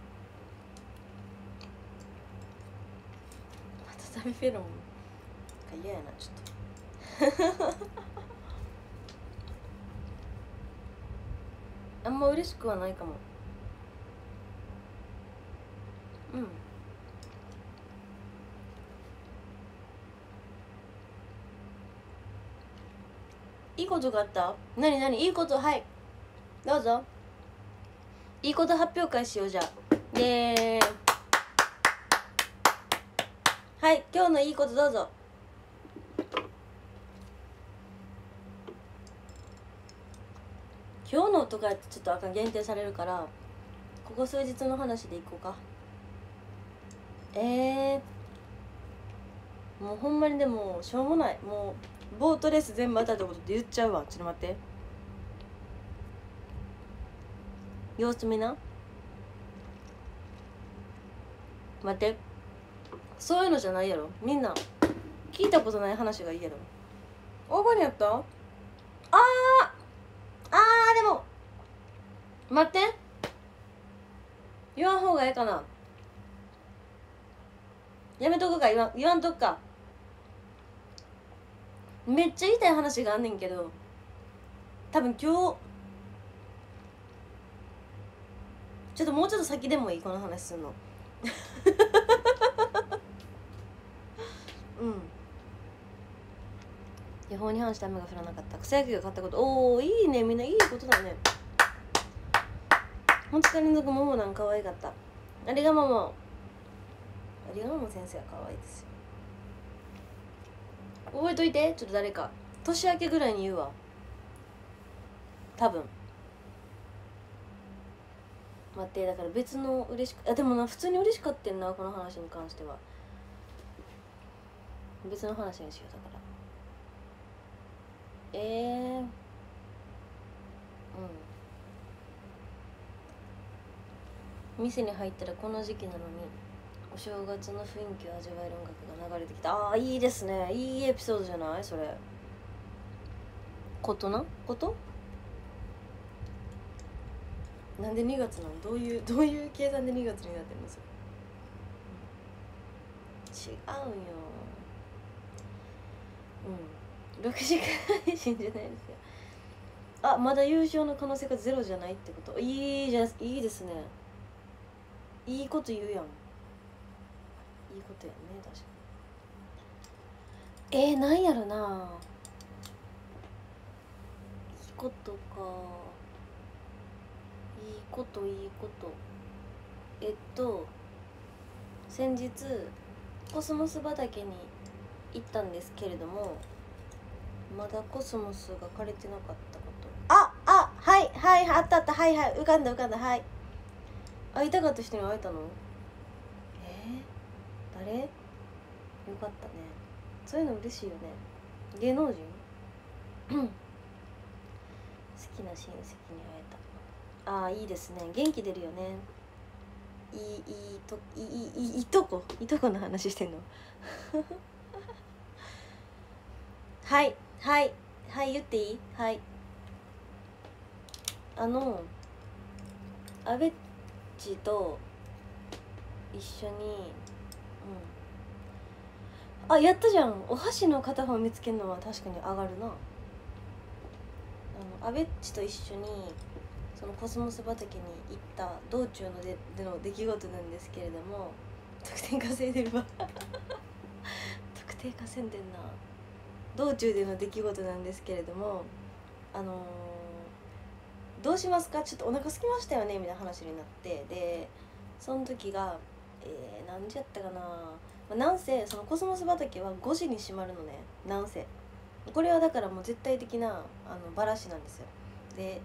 また旅フェロモンが嫌やなちょっとあんま嬉しくはないかも。うん、いいことがあった？なになにいいこと？はい、どうぞ。いいこと発表会しよう。じゃあイエーイ。はい、今日のいいことどうぞ。今日のとかちょっとあかん、限定されるから、ここ数日の話でいこうか。えー、もうほんまにでもしょうもない、もうボートレース全部当たったことって言っちゃうわ。ちょっと待って、様子見な。待って、そういうのじゃないやろ、みんな聞いたことない話がいいやろ。大場にやった？あーあー、でも待って、言わん方がええかな。やめとくか、言わん言わんとくか。めっちゃ言いたい話があんねんけど、多分今日ちょっともうちょっと先でもいい、この話すんのうん、予報に反して雨が降らなかった。草野球が勝ったこと。おお、いいね、みんないいことだね。ほんとか連続ももなん可愛かった。ありがもも、ありがもも先生は可愛いですよ。覚えといて、ちょっと誰か年明けぐらいに言うわ、多分。待って、だから別の嬉しく、あ、でもな、普通に嬉しかったんな、この話に関しては。別の話にしよう。だからえー、うん、店に入ったらこの時期なのにお正月の雰囲気を味わえる音楽が流れてきた。ああいいですね、いいエピソードじゃないそれ。ことなことなんでにがつなの、どういうどういう計算でにがつになってるんですよ。違うんよ。うんろくじかん配信じゃないですよ。あ、まだ優勝の可能性がゼロじゃないってこと。いいじゃいいですね。いいこと言うやん。いいことやね、確かに。えー、なんやろな。いいことか。いいこといいこと。えっと先日コスモス畑に行ったんですけれども、まだコスモスが枯れてなかったこと。ああはいはいあったあった、はいはい浮かんだ浮かんだ、はい。会いたかった人に会えたの。えー、誰？よかったね。そういうの嬉しいよね。芸能人好きな親戚に会えた。ああいいですね、元気出るよね。いいいいといいいいいとこいとこの話してんのはいはいはい言っていい？はい、あのアベッチと一緒に、うん、あやったじゃん。お箸の片方見つけるのは確かに上がるな。あのアベッチと一緒にそのコスモス畑に行った道中のででの出来事なんですけれども、得点稼いでるわ得点稼いでんな。道中での出来事なんですけれども、あのー、どうしますか、ちょっとお腹空きましたよねみたいな話になって、でその時がえー、何時やったかな、まあ、なんせそのコスモス畑はごじに閉まるのね。なんせこれはだからもう絶対的なあのバラシなんですよ。で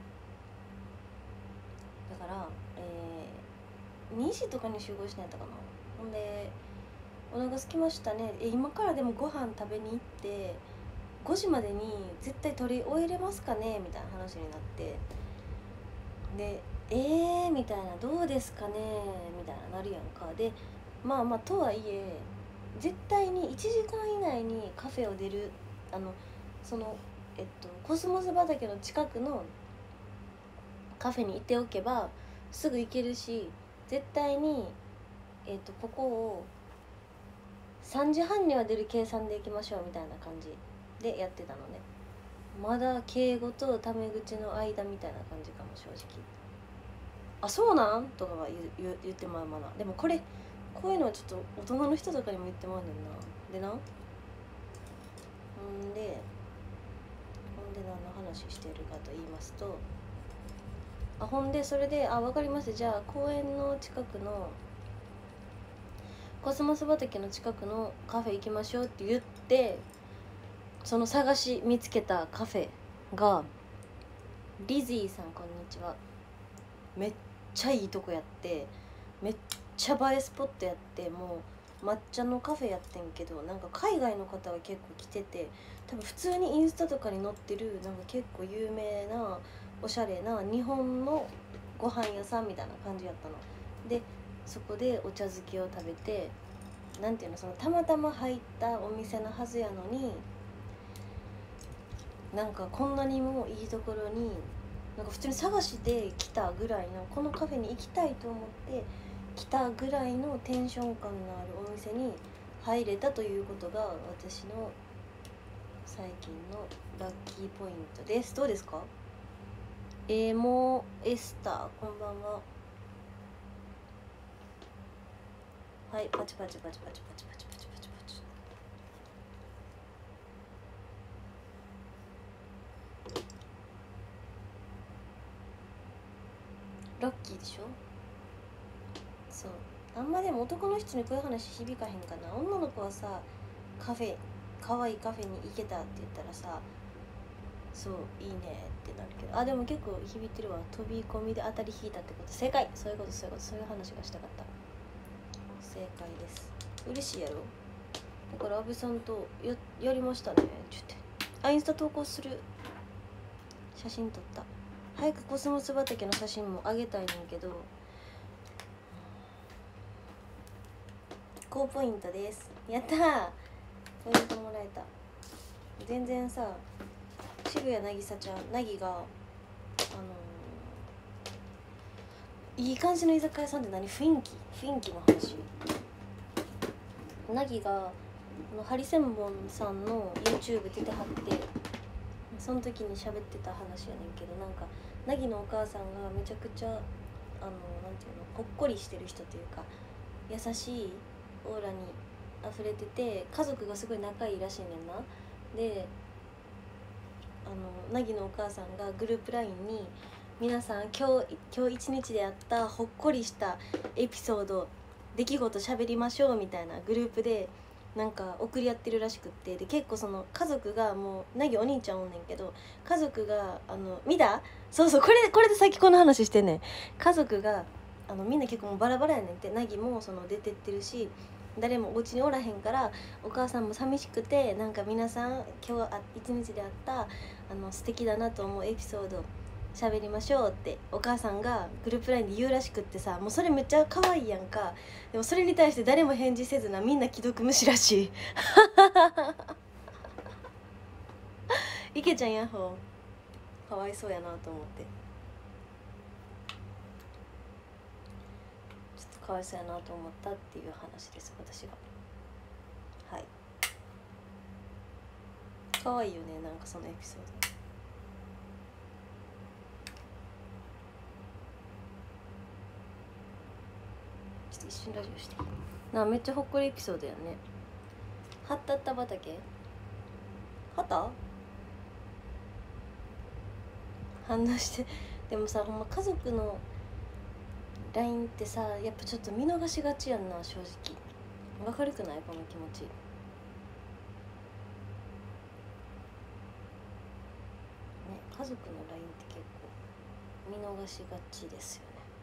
だから、えー、にじとかに集合しないとかな。ほんでお腹空きましたね、え今からでもご飯食べに行ってごじまでに絶対取り終えれますかねみたいな話になって、でえーみたいな、どうですかねみたいななるやんか。でまあまあとはいえ絶対にいちじかん以内にカフェを出る、あのそのえっとコスモス畑の近くのカフェにいておけばすぐ行けるし、絶対にえっとここをさんじはんには出る計算で行きましょうみたいな感じでやってたのね。まだ敬語とタメ口の間みたいな感じかも正直。あそうなんとかは言う言ってまうまな。でもこれこういうのはちょっと大人の人とかにも言ってまうねんな。でなほんでほんで何の話してるかと言いますと、あほんでそれであ分かりました、じゃあ公園の近くのコスモス畑の近くのカフェ行きましょうって言って、その探し見つけたカフェがリズィーさん、こんにちは。めっちゃいいとこやって、めっちゃ映えスポットやって、もう抹茶のカフェやってんけど、なんか海外の方は結構来てて、多分普通にインスタとかに載ってるなんか結構有名なおしゃれな日本のご飯屋さんみたいな感じやったので、そこでお茶漬けを食べて、なんていうの、そのたまたま入ったお店のはずやのに、なんかこんなにもいいところになんか普通に探しで来たぐらいの、このカフェに行きたいと思って来たぐらいのテンション感のあるお店に入れたということが私の最近のラッキーポイントです。どうですか？エモエスターこんばんは。はい、パチパチパチパチパチパチパチパチパチ。ラッキーでしょ。そう、あんまでも男の人にこういう話響かへんかな。女の子はさ、カフェ可愛いカフェに行けたって言ったらさ、そういいねってなるけど、あでも結構響いてるわ。飛び込みで当たり引いたってこと。正解。そういうことそういうこと、そういう話がしたかった。正解です。嬉しいやろ。だから阿部さんとややりましたねって言って、 あインスタ投稿する。写真撮った。早くコスモス畑の写真もあげたいねんけど、高ポイントです。やったー、ポイントもらえた。全然さ、渋谷なぎさちゃん、なぎがあのー、いい感じの居酒屋さんって何、雰囲気雰囲気の話。なぎがあのハリセンボンさんの YouTube 出てはって、その時に喋ってた話やねんけど、なんかなぎのお母さんがめちゃくちゃあのなんていうの、ほっこりしてる人というか優しいオーラに溢れてて、家族がすごい仲いいらしいねんな。であのなぎのお母さんがグループ ライン に皆さん今日今日一日であったほっこりしたエピソード出来事喋りましょうみたいなグループでなんか送り合ってるらしくって、で結構その家族がもうなぎお兄ちゃんおんねんけど、家族があの見たそうそう、これこれでさっきこの話してんねん。家族があのみんな結構もうバラバラやねんって。なぎもその出てってるし、誰もお家におらへんから、お母さんも寂しくて、なんか皆さん今日あ一日であったあの素敵だなと思うエピソード喋りましょうってお母さんがグループ ライン で言うらしくってさ、もうそれめっちゃ可愛いやんか。でもそれに対して誰も返事せずな、みんな既読無視らしい池ちゃんやっほー、かわいそうやなと思って、ちょっとかわいそうやなと思ったっていう話です、私が。はい、かわいいよね、なんかそのエピソード。ちょっと一瞬ラジオしてな、めっちゃほっこりエピソードやね。はったった畑はた反応して。でもさ、ほんま家族の ライン ってさ、やっぱちょっと見逃しがちやんな、正直。わかるくない、この気持ち。ね、家族の ライン って結構見逃しがちですよ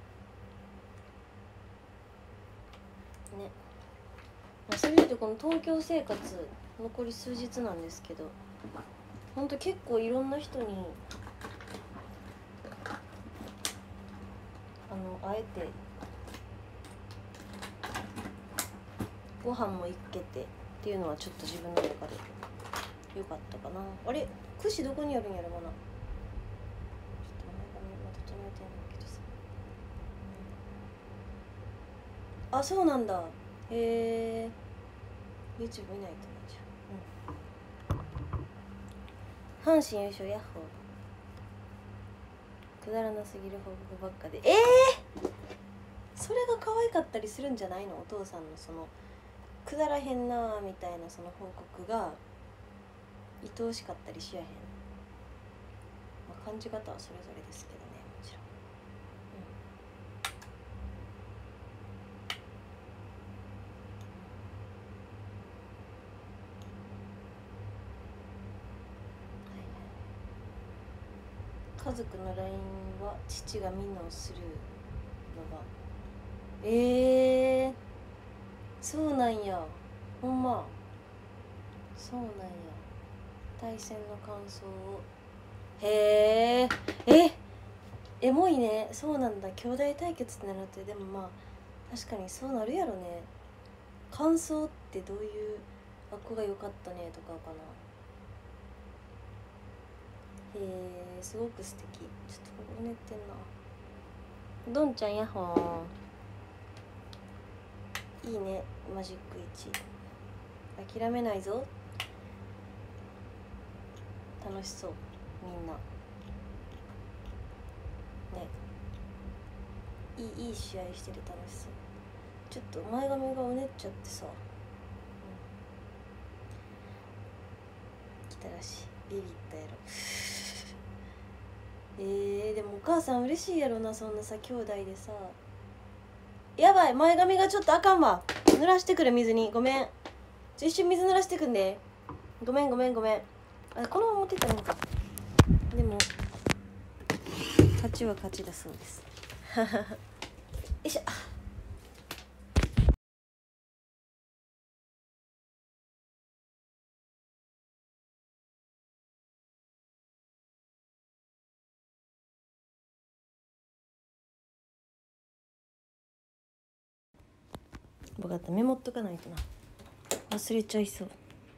ね。ね、まあ、それでいうとこの東京生活残り数日なんですけど、ほんと結構いろんな人にあの会えて、ご飯も行けてっていうのはちょっと自分の中で良かったかな。あれ、串どこにあるんやろ、まだ。ちょっと前髪まだ整えてんだけどさ。あ、そうなんだ。へえ。YouTube 見ないと思っちゃう。うん。阪神優勝ヤッホー。くだらなすぎる報告ばっかで。ええー、それが可愛かったりするんじゃないの、お父さんのそのくだらへんなーみたいなその報告が愛おしかったりしやへん。まあ、感じ方はそれぞれですけどね、もちろん。家族の ライン は父がみんなをするのが、えー、そうなんや、ほんまそうなんや。対戦の感想を、へえ、えエモいね。そうなんだ、兄弟対決ってなると。でもまあ確かにそうなるやろね。感想ってどういう、あっこが良かったねとかかな。へえ、すごく素敵。ちょっとここ寝てんな。どんちゃんやほーん、いいね、マジックいち。諦めないぞ。楽しそう、みんなね。いいいい試合してる、楽しそう。ちょっと前髪がうねっちゃってさ、うん、来たらしい、ビビったやろえー、でもお母さん嬉しいやろな、そんなさ兄弟でさ。やばい、前髪がちょっとあかんわ。濡らしてくる、水に。ごめん、ちょ一瞬水濡らしてくんで。ごめんごめんごめん。あ、このまま持ってったらいいのか。でも勝ちは勝ちだそうですよいしょ。 分かった、メモっとかないとな、忘れちゃいそう。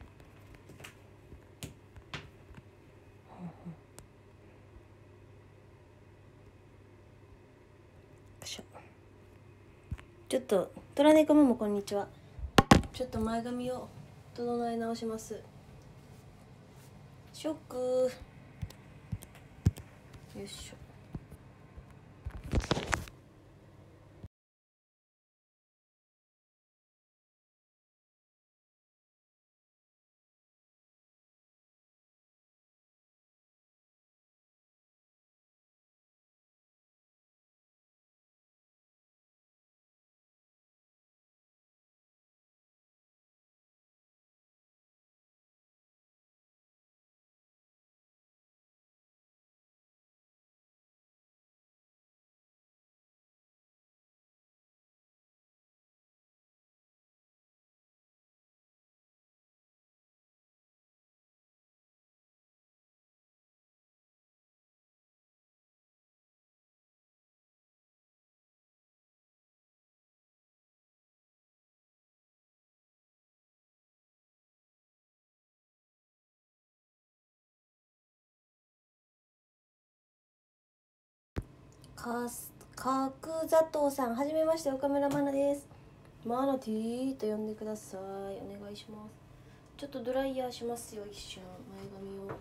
ちょっとトラネコマもこんにちは。ちょっと前髪を整え直します。ショック。よいしょ。かす角砂糖さん、はじめまして、岡村真奈です。マナティーと呼んでください。お願いします。ちょっとドライヤーしますよ、一瞬前髪を。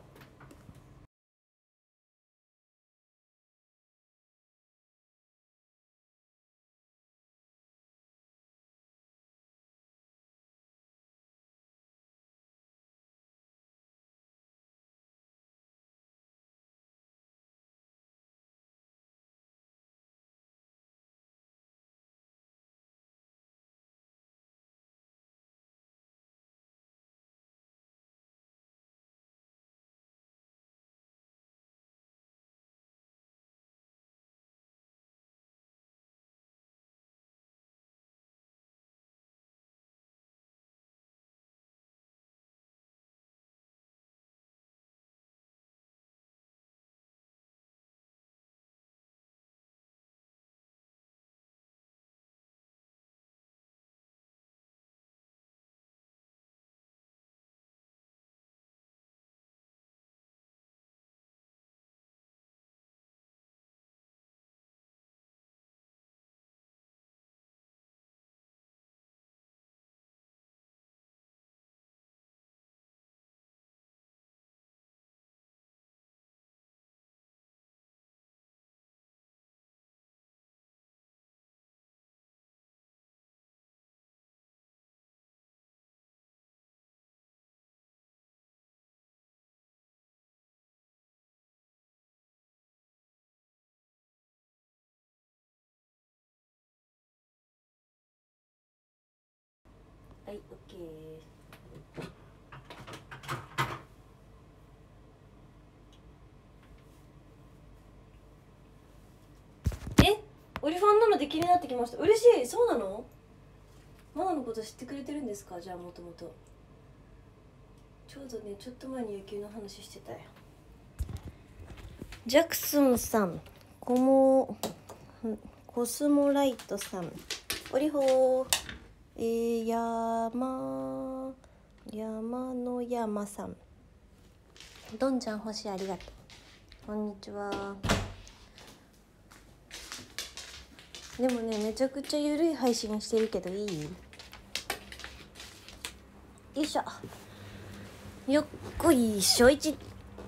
はい、オッケー。え、オリファンなので気になってきました。嬉しい。そうなの？マナのこと知ってくれてるんですか？じゃあもともとちょうどね、ちょっと前に野球の話してたよ。ジャクソンさん、コモコスモライトさん、オリホー、えー、山山の山さん、どんちゃん星ありがとう。こんにちは。でもね、めちゃくちゃゆるい配信してるけどいい？よいしょ、よっこいしょ。いち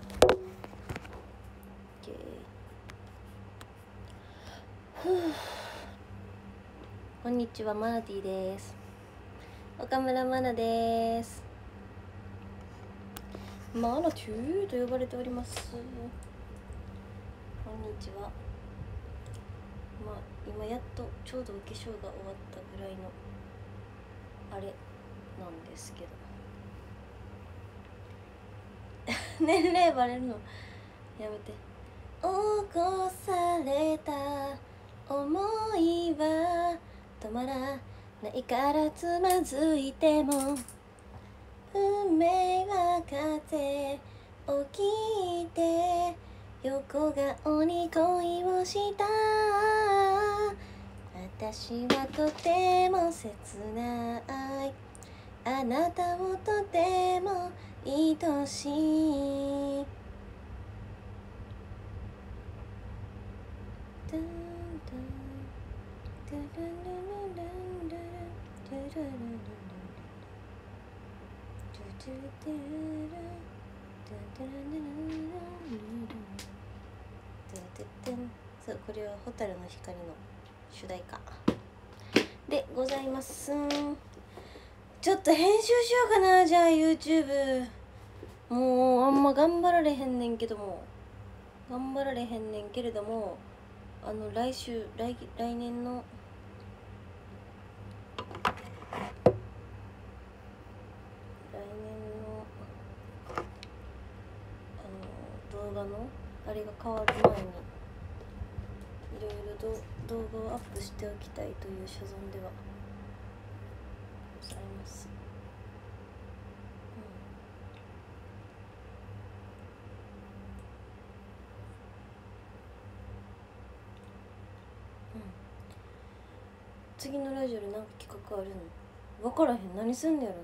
こんにちは、マナティです。岡村マナです。マナティーと呼ばれております。こんにちは。まあ今やっとちょうどお化粧が終わったぐらいのあれなんですけど年齢バレるのやめて。起こされた思いは止まらないからつまずいても、運命は風起きて横顔に恋をした私はとても切ないあなたをとても愛しいそう、これは蛍の光の主題歌でございます。ちょっと編集しようかな。じゃあ YouTube もうあんま頑張られへんねんけども頑張られへんねんけれどもあの来週来来年の来年のあの動画のあれが変わる前にいろいろ動画をアップしておきたいという所存ではございます。うん、うん、次のラジオで何か企画あるの？分からへん。何すんのやろね。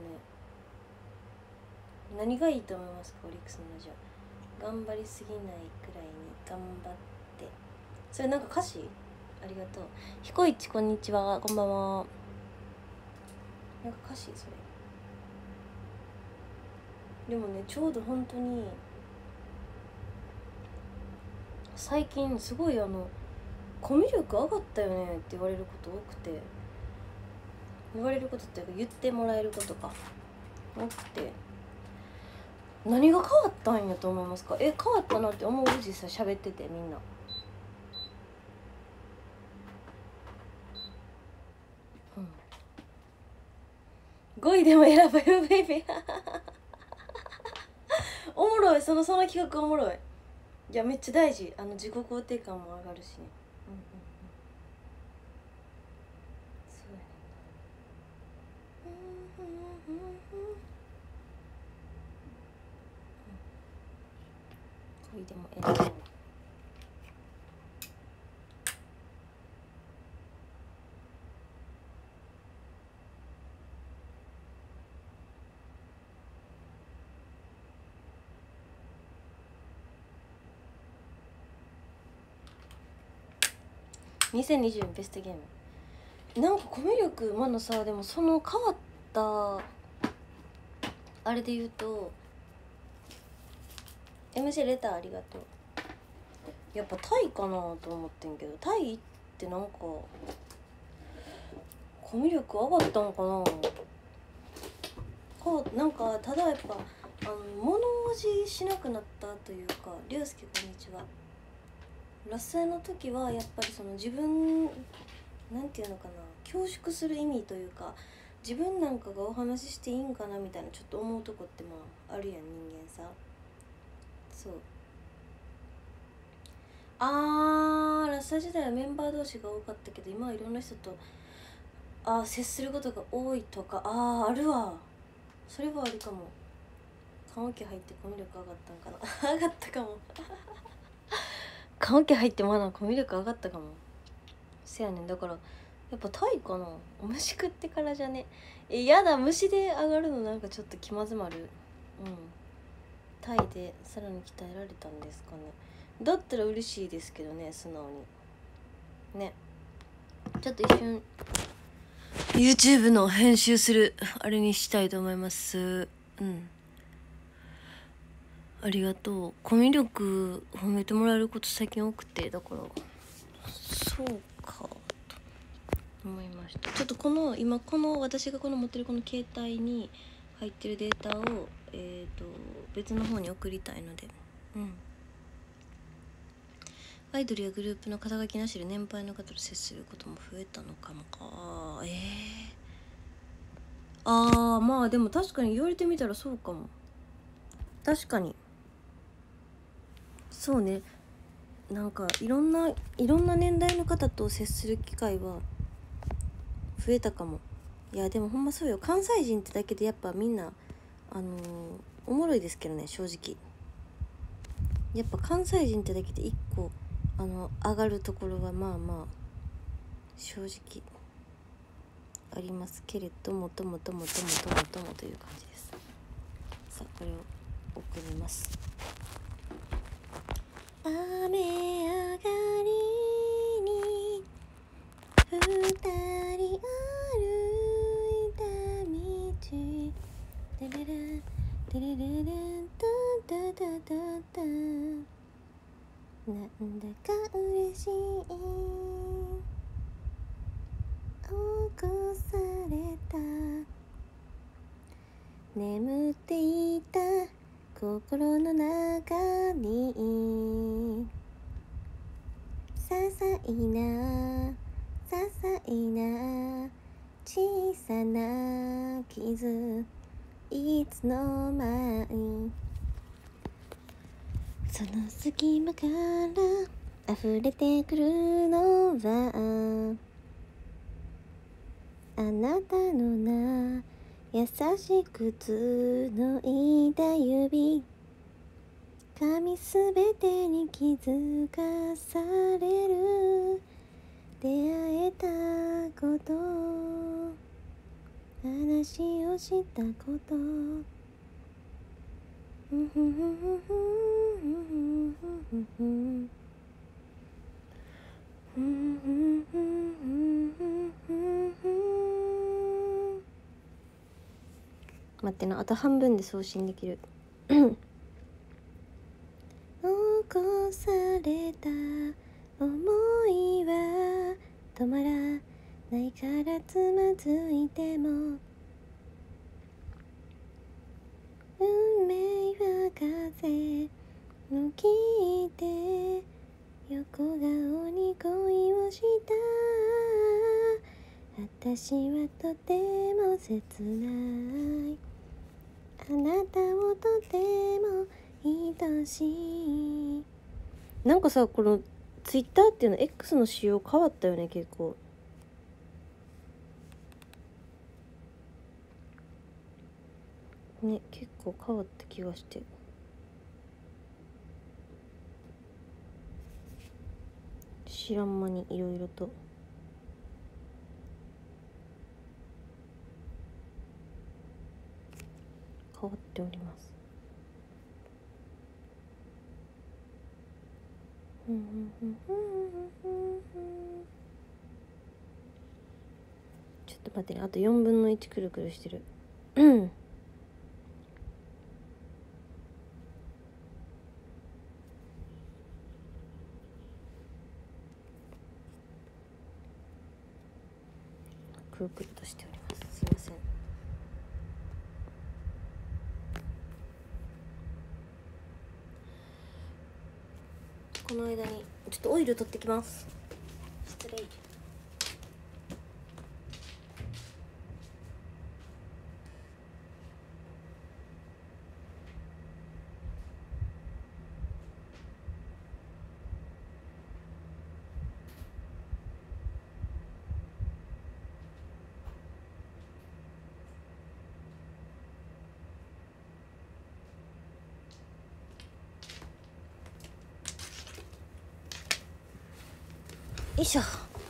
何がいいと思いますか？オリックスのラジオ頑張りすぎないくらいに頑張って。それなんか歌詞？ありがとう。彦一こんにちは、こんばんは。なんか歌詞それ。でもね、ちょうど本当に最近すごいあのコミュ力上がったよねって言われること多くて、言われることっていうか言ってもらえることが多くて、何が変わったんやと思いますか？え、変わったなって思う？実際喋っててみんな。うん、ごいでも選ばよベイビーおもろい。そのその企画おもろい。いやめっちゃ大事。あの自己肯定感も上がるしね。うんうんうん、そうやねんな。うんうんうんうん、恋でも選ぼう。にせんにじゅうベストゲーム。なんかコミュ力まのさ、でもその変わったあれで言うと エムシー レターありがとう。やっぱタイかなと思ってんけど、タイってなんかコミュ力上がったのかな。こうなんかただやっぱあの物おじしなくなったというか。りゅうすけこんにちは。ラッサイの時はやっぱりその自分なんていうのかな、恐縮する意味というか、自分なんかがお話ししていいんかなみたいなちょっと思うとこってまああるやん、人間さ。そう、あーラッサイ時代はメンバー同士が多かったけど、今はいろんな人とあ接することが多いとか、あーあるわ。それはあるかも。棺桶入ってコミュ力上がったんかな上がったかも棺桶入ってまだコミュ力上がったかも。せやねん。だからやっぱタイかな。虫食ってからじゃねえ、やだ。虫で上がるのなんかちょっと気まずまる。うん、タイでさらに鍛えられたんですかね。だったら嬉しいですけどね、素直にね。ちょっと一瞬 YouTube の編集するあれにしたいと思います。うん、ありがとう。コミュ力褒めてもらえること最近多くて、だからそうかと思いました。ちょっとこの今この私がこの持ってるこの携帯に入ってるデータをえーと別の方に送りたいので、うん、アイドルやグループの肩書きなしで年配の方と接することも増えたのかもか。えー、あーまあでも確かに言われてみたらそうかも。確かにそうね。なんかいろんないろんな年代の方と接する機会は増えたかも。いやでもほんまそうよ。関西人ってだけでやっぱみんなあのー、おもろいですけどね、正直。やっぱ関西人ってだけで一個あの上がるところはまあまあ正直ありますけれども、ともともともともともという感じです。さあこれを送ります。雨上がりに二人歩いた道、テレレテレレレンタタタタタ、なんだか嬉しい、起こされた、眠っていた心の中に些細な些細な小さな傷、いつの間にその隙間から溢れてくるのはあなたのな優しく紡いだ指、髪すべてに気づかされる、出会えたこと、話をしたこと、待ってな、あと半分で送信できる。起こされた思いは止まらないからつまずいても、運命は風を切って横顔に恋をした、私はとても切ない、あなたをとても愛しい。なんかさ、このツイッターっていうの X の仕様変わったよね、結構。ね、結構変わった気がして、知らん間にいろいろと変わっております。ちょっと待ってね、あとよんぶんのいちくるくるしてる。うんくるくるとしております。すいません。この間にちょっとオイル取ってきます。失礼。よいしょ。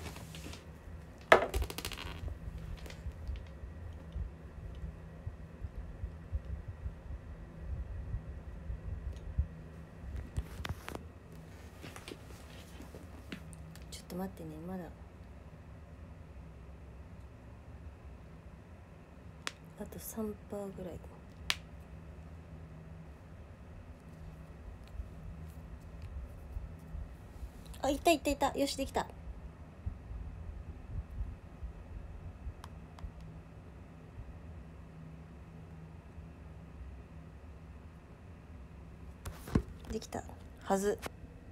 ちょっと待ってね、まだあと さんパーセント ぐらい。あ、いったいったいった。よし、できた。できたはず。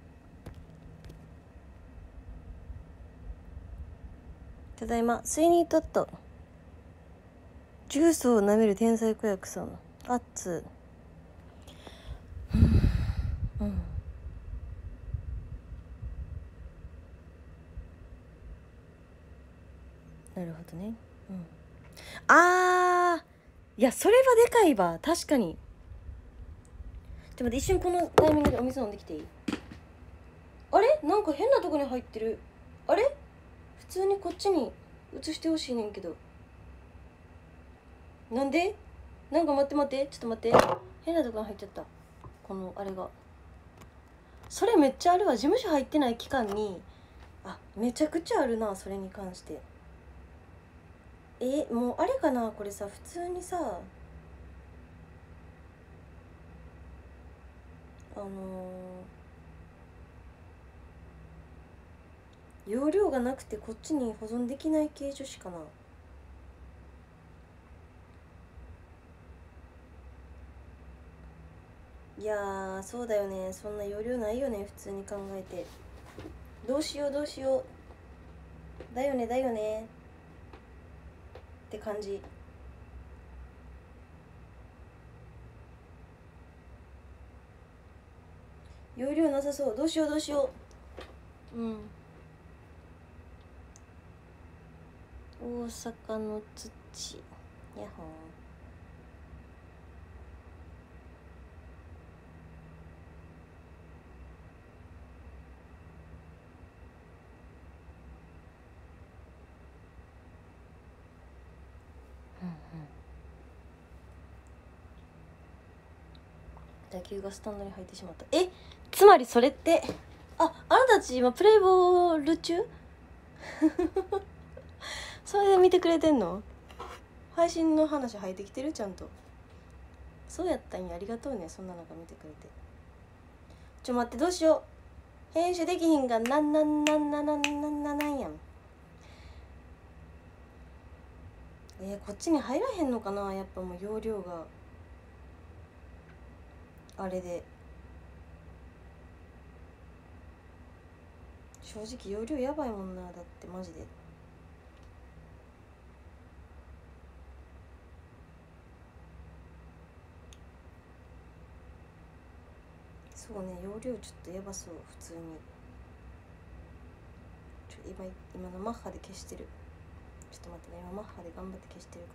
ただいま。スイニートット。ジュースを舐める天才子役さん。あっつ。うん。なるほどね。うん。あー、いやそれはでかいわ。確かに。ちょっと待って、一瞬このタイミングでお水飲んできていい？あれ？なんか変なとこに入ってる。あれ？ 通にこっちに移してほしいねんけど。なんで？なんか待って待って、ちょっと待って、変なとこに入っちゃった。このあれがそれめっちゃあるわ。事務所入ってない期間にあめちゃくちゃあるな、それに関して。えもうあれかな、これさ普通にさあのー、容量がなくてこっちに保存できない形状しかな。いやーそうだよね、そんな容量ないよね普通に考えて。どうしようどうしよう、だよねだよねって感じ。容量なさそう、どうしようどうしよう。うん大阪の土やほん。打球がスタンドに入ってしまった。えつまりそれってああなたたち今プレイボール中それで見てくれてんの？配信の話入ってきてるちゃんと。そうやったんや、ありがとうね、そんなのが見てくれて。ちょ待って、どうしよう、編集できひんがなんなんなんなんなんなんなんなんやん。えー、こっちに入らへんのかな、やっぱもう容量があれで。正直容量やばいもんな、だってマジで。そうね、容量ちょっとやばそう普通に。ちょ今今のマッハで消してる。ちょっと待ってね、今マッハで頑張って消してるから。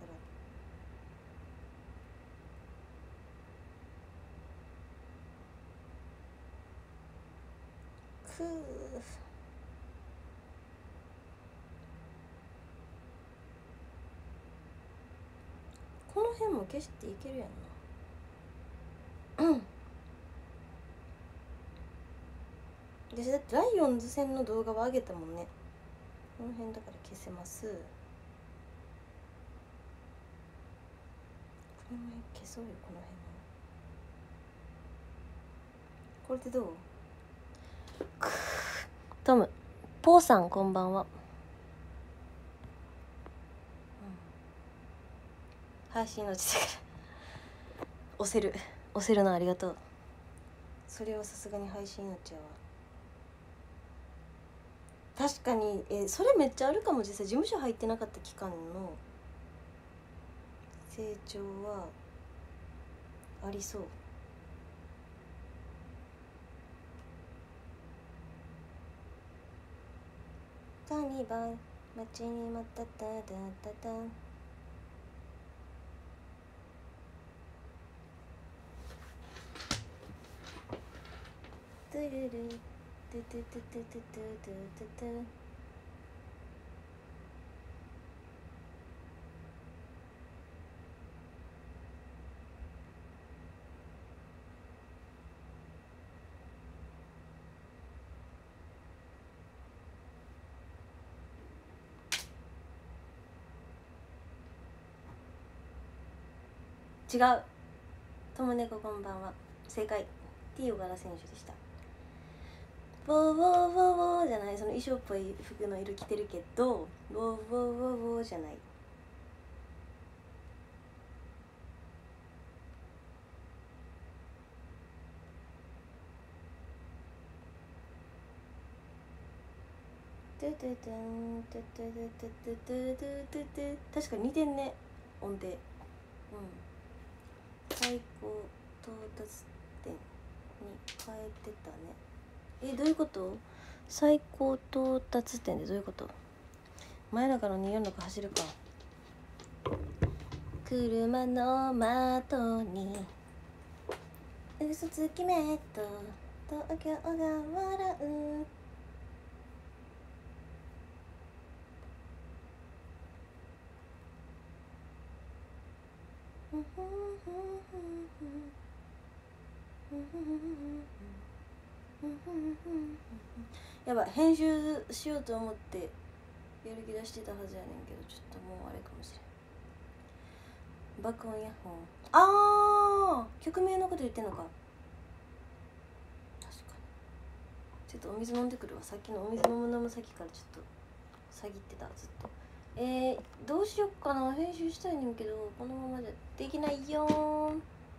くーこの辺も消していけるやんな。うんでだってライオンズ戦の動画は上げたもんね。この辺だから消せます。これも消そうよ、この辺も。これでどう？くートムポーさんこんばんは、うん、配信落ちてから押せる押せるな、ありがとう。それはさすがに配信になっちゃうわ。確かにえそれめっちゃあるかも。実際事務所入ってなかった期間の成長はありそう。カニバル待ちに待ったたたたたトゥルルトゥトゥトゥトゥトゥトゥトゥトゥ違う。ともねここんばんは。正解 T 小柄選手でした。ウォーウォーウォーウォーじゃない。その衣装っぽい服の色着てるけどウォーウォーウォーウォーじゃない。トゥトゥトゥントゥトゥトゥトゥトゥトゥトゥトゥトゥ確かに似てんね、音程。うん、最高到達点に変えてたね。えどういうこと？最高到達点でどういうこと？真夜中のにひゃくよんじゅうろく走るか。車の窓に嘘つきめっと東京が笑う。 やばい、編集しようと思ってやる気出してたはずやねんけど、ちょっともうあれかもしれん。爆音イヤホン、あー、曲名のこと言ってんのか。確かに。ちょっとお水飲んでくるわ。さっきのお水飲む飲む先からちょっと詐欺ってた、ずっと。えー、どうしよっかな。編集したいねんけどこのままじゃできないよー。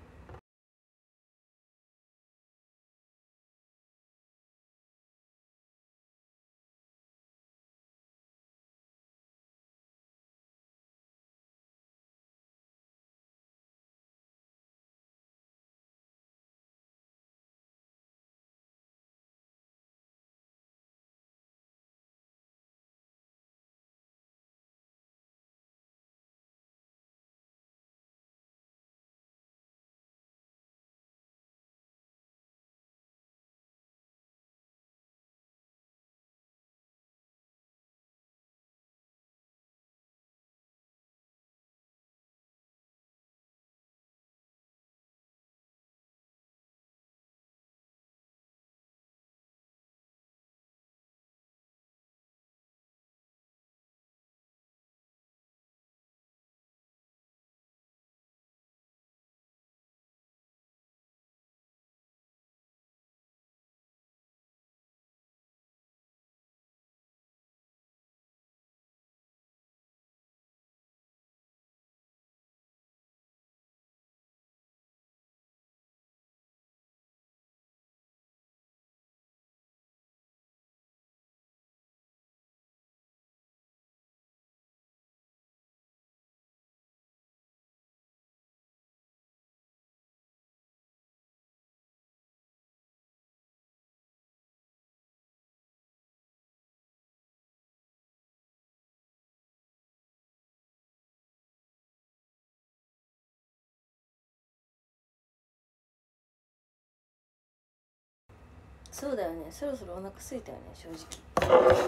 そうだよね、そろそろお腹空いたよね、正直。わか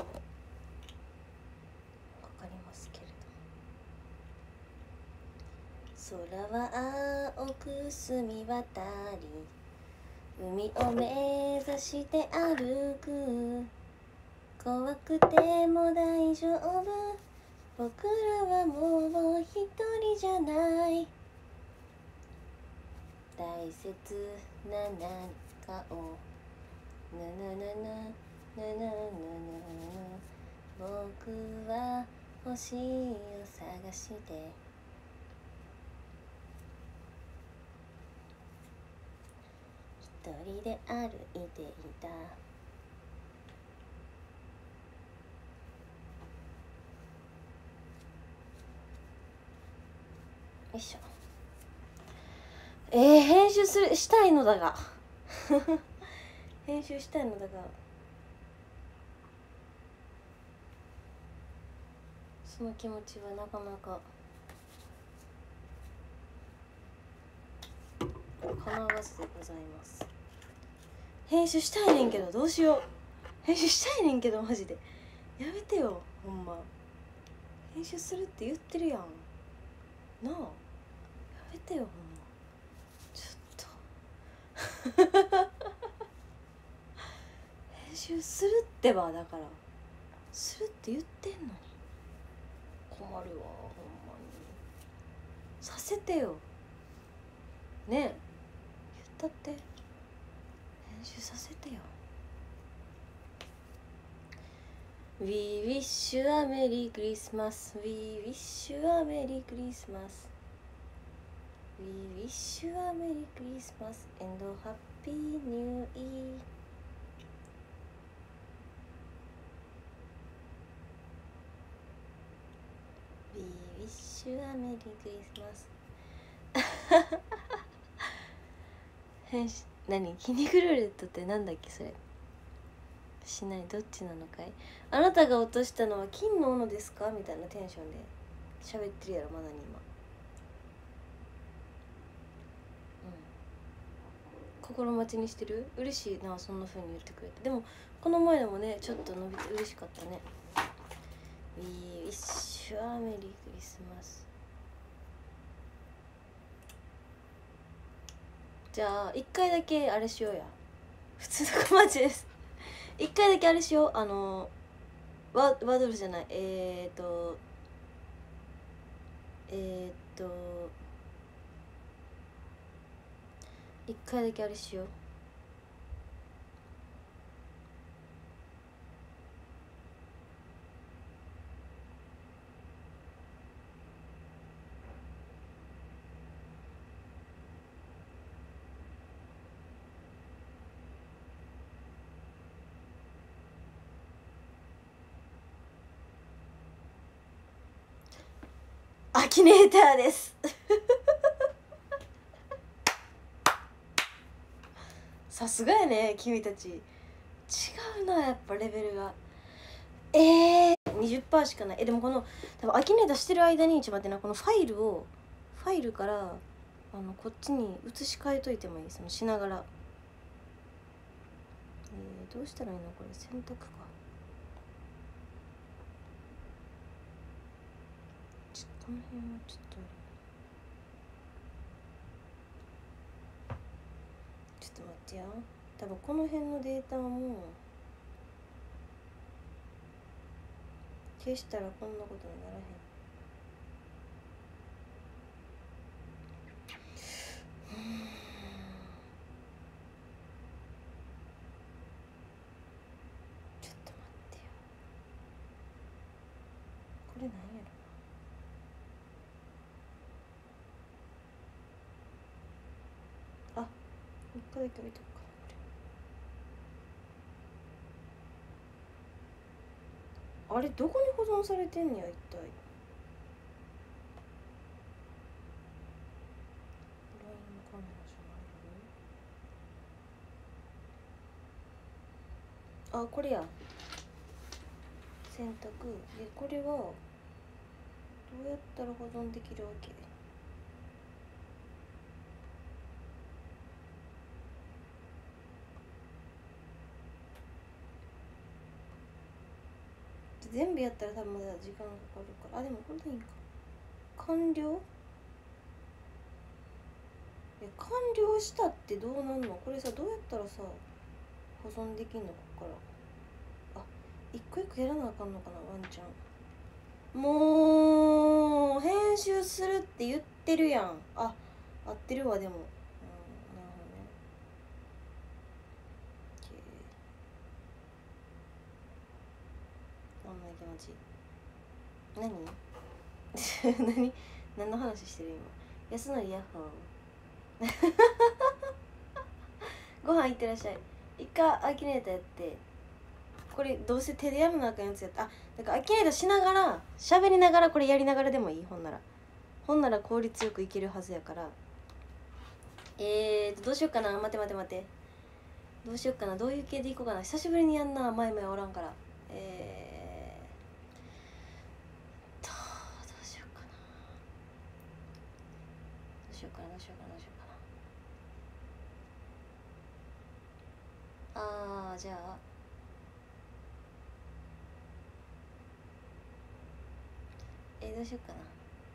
りますけれど。空は青く澄み渡り、海を目指して歩く。怖くても大丈夫、僕らはもう一人じゃない。大切な何かをななななななななな、僕は星を探して一人で歩いていた。よいしょ。えー、編集するしたいのだが編集したいのだがその気持ちはなかなか叶わずでございます。編集したいねんけどどうしよう。編集したいねんけどマジでやめてよ、ほんま。編集するって言ってるやんなあ、やめてよほんま。ちょっと編集するってば、だからするって言ってんのに困るわ、ほんまに。させてよねえ、言ったって編集させてよ。 We wish you a Merry Christmas, We wish you a Merry Christmas, We wish you a Merry Christmas and a Happy New Year. We wish you a Merry Christmas 変し何筋肉ルーレットってなんだっけそれ。しない、どっちなのかい。あなたが落としたのは金の斧ですかみたいなテンションで喋ってるやろまだに今。心待ちにしてる。嬉しいな、そんな風に言ってくれて。でもこの前でもねちょっと伸びて嬉しかったね。 We wish you a Merry Christmas じゃあ一回だけあれしようや。普通の小町です。一回だけあれしよう。あのワワードルじゃない、えーとえーと一回だけあれしよう。アキネーターですさすがやね君たち。違うなやっぱレベルが。えー、にじゅっパーセント しかない。えでもこの多分アキネーターしてる間にちょっと待ってな、このファイルをファイルからあのこっちに移し替えといてもいい。そのしながら、えー、どうしたらいいのこれ。選択か。ちょっとこの辺はちょっとあれ、ちょっと待ってや。多分この辺のデータはもう消したらこんなことにならへん。ちょっと待ってよ。これなんやろな。あ、一個だけ置いとくか。あれどこに保存されてんねや一体。あ、これや。選択で、これはどうやったら保存できるわけ。全部やったら多分まだ時間かかるから。あ、でもこれでいいんか。完了。え、完了したってどうなんのこれさ。どうやったらさ保存できんのここから。あ、一個一個やらなあかんのかなワンちゃん。もう編集するって言ってるやん。あ、合ってるわ。でも、うん、なるほどね。あんな気持ち何何何の話してる今。安典ヤッホーご飯いってらっしゃい。一回アキネーターやって、これどうせ手でやるなあかんやつやった。あ、だからアキネーターしながら喋りながらこれやりながらでもいい。ほんならほんなら効率よくいけるはずやから。えーとどうしよっかな。待て待て待て、どうしよっかな。どういう系でいこうかな。久しぶりにやんな。前々おらんから。えーとどうしようかな。どうしようかなどうしようかなどうしようかな。あー、じゃあえー、どうしようかな。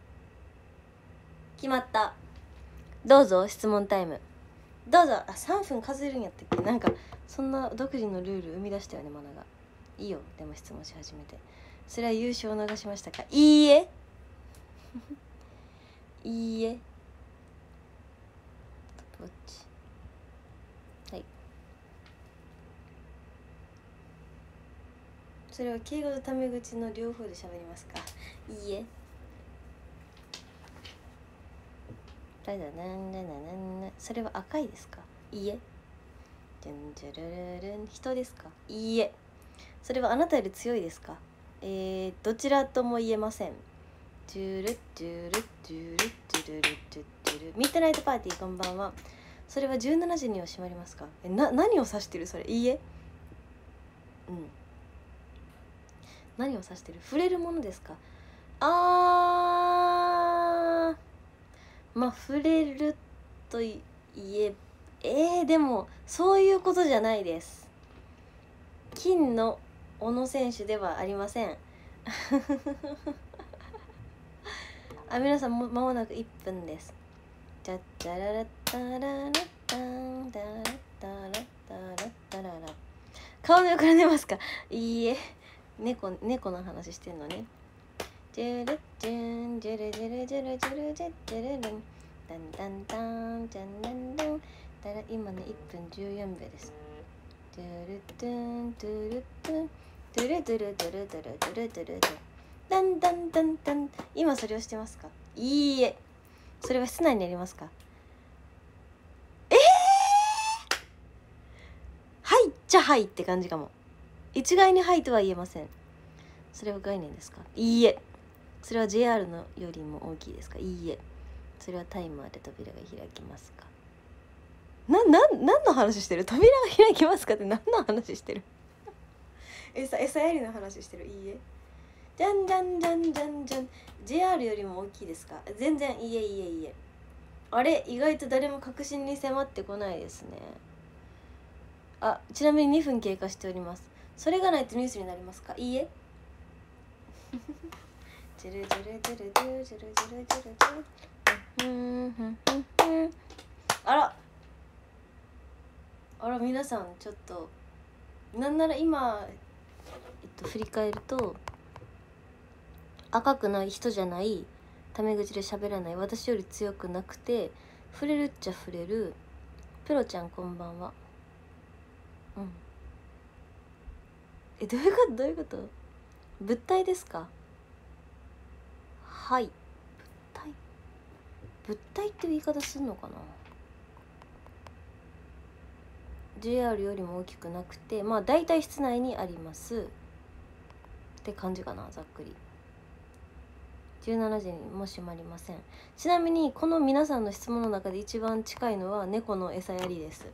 決まった。どうぞ質問タイムどうぞ。あ、さんぷん数えるんやったっけ。なんかそんな独自のルール生み出したよねマナが。いいよでも質問し始めて。それは優勝を逃しましたか。いいえいいえ。こっち。はい。それは敬語とタメ口の両方で喋りますか。いいえ。それは赤いですか。いいえ。じゃんじゃらららん、人ですか。いいえ。それはあなたより強いですか。えー、どちらとも言えません。チュルチュルチュルチュルルチュチュル。ミッドナイトパーティーこんばんは。それはじゅうしちじには閉まりますか。え、な、何を指してるそれ。いいえ。うん。何を指してる。触れるものですか。あー、まあ触れると言ええー、でもそういうことじゃないです。金の小野選手ではありませんあ、皆さんも間もなくいっぷんです。じゃじゃららったららっタンタラッタラッタラッタララ。顔の横から寝ますか？いいえ、猫猫の話してんのね。ジェルジェンジェルジェルジェルジェルジェジェルルンダンダンダンジャンダンダン。だら今ねいっぷんじゅうよんびょうです。トゥルトゥントゥルトゥントゥルトゥルトゥルトゥルトゥルトゥルトゥンダンダンダンダン。今それをしてますか？いいえ、それは室内にありますか？えー、はいっちゃはいって感じかも。一概にはいとは言えません。それは概念ですか？いいえ。それは ジェイアール のよりも大きいですか？いいえ。それはタイマーで扉が開きますか？な、な、何の話してる？扉が開きますかって何の話してる？餌、餌やりの話してる。いいえ。じゃんじゃんじゃんじゃんじゃん。ジェイアール よりも大きいですか？全然いいえいいえいいえ。あれ、意外と誰も確信に迫ってこないですね。あ、ちなみににふん経過しております。それがないとニュースになりますか？いいえ。ジュルジュルジュルジュルジュルジュルジュルジュル。うんふんふんふん。あらあら、皆さんちょっとなんなら今、えっと、振り返ると赤くない人じゃない、タメ口で喋らない、私より強くなくて触れるっちゃ触れるプロちゃん、こんばんは。うんえ、どういうことどういうこと？物体ですか？はい、物体物体って言い方すんのかな。 ジェイアール よりも大きくなくて、まあ大体室内にありますって感じかな、ざっくり。じゅうしちじにも閉まりません。ちなみにこの皆さんの質問の中で一番近いのは猫の餌やりです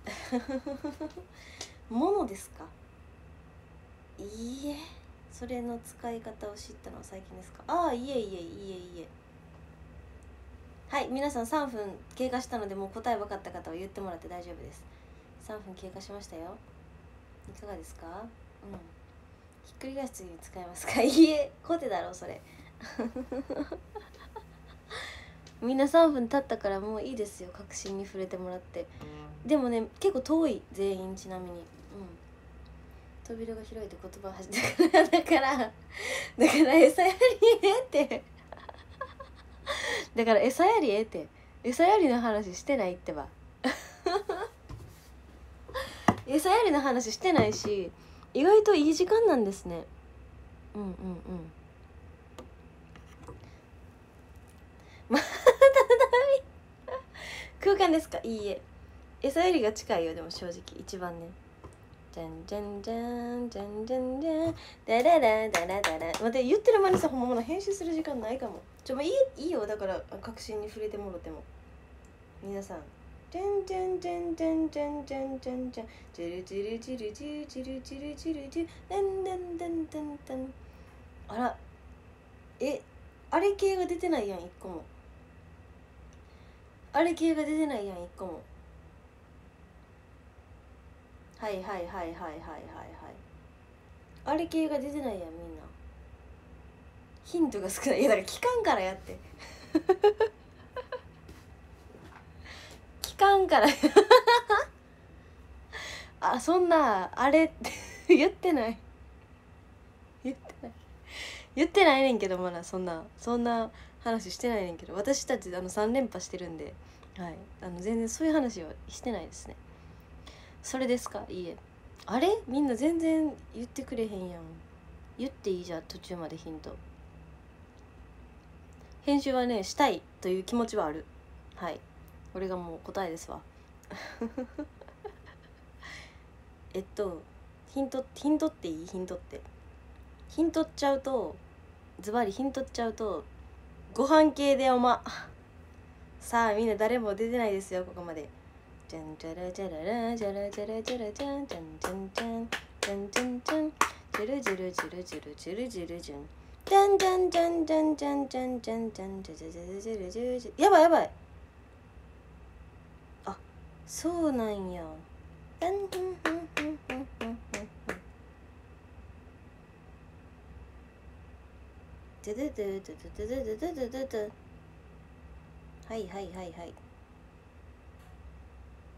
ものですか？いいえ、それの使い方を知ったのは最近ですか？ああ、いえいえいえいえいえ。はい、皆さんさんぷん経過したので、もう答え分かった方は言ってもらって大丈夫です。さんぷん経過しましたよ。いかがですか？うん、ひっくり返す次に使えますか？いいえ、コテだろそれみんなさんぷん経ったからもういいですよ、確信に触れてもらって。でもね、結構遠い、全員。ちなみに、うん、扉が開いて言葉始めただからだから餌やりえってだから餌やりえって餌やりの話してないってば餌やりの話してないし、意外といい時間なんですね。うんうんうん。まだダメ空間ですか？いいえ、餌やりが近いよ。でも正直一番ね。じゃんじゃんじゃんじゃんじゃんじゃんダララダラダラ。待って、言ってる間にさ、ほんまの編集する時間ないかも。ちょ、もういいいいよ、だから確信に触れてもろても。皆さん、じゃんじゃんじゃんじゃんじゃんじゃんじゃんじゃんジュルジュルジュルジュルジュルジュルジュルジュルダンダンダンダンダン。あら、え、あれ系が出てないやん、一個も。あれ系が出てないやん、一個も。はいはいはいはいはいはいはい。あれ系が出てないやん、みんな。ヒントが少ない。いやだから聞かんからやって聞かんからあ、そんなあれって言ってない言ってない言ってないねんけど、まだそんなそんな話してないねんけど、私たちあのさん連覇してるんで、はい、あの全然そういう話はしてないですね。それですか？いいえ。あれ、みんな全然言ってくれへんやん。言っていい？じゃあ途中までヒント。編集はねしたいという気持ちはある。はい、これがもう答えですわえっとヒントヒントっていい？ヒントってヒントっちゃうと、ズバリヒントっちゃうと、ご飯系でおま。さあみんな誰も出てないですよ、ここまで。じゃんじゃらじゃららじゃらじゃらじゃらじゃんじゃんじゃんじゃんじゃんじゃんじゃんじゅるじゅるじゅるじゅるじゅるじゅるじゅんじゃんじゃんじゃんじゃんじゃんじゃんじゃんじゃんじゃじゃじゃじゃじゃじゃじゃ。やばいやばい。あ、そうなんや。ダンフンフンフンフンフンフンドゥドゥドゥドゥドゥドゥドゥドゥドゥドゥ。はいはいはいはい。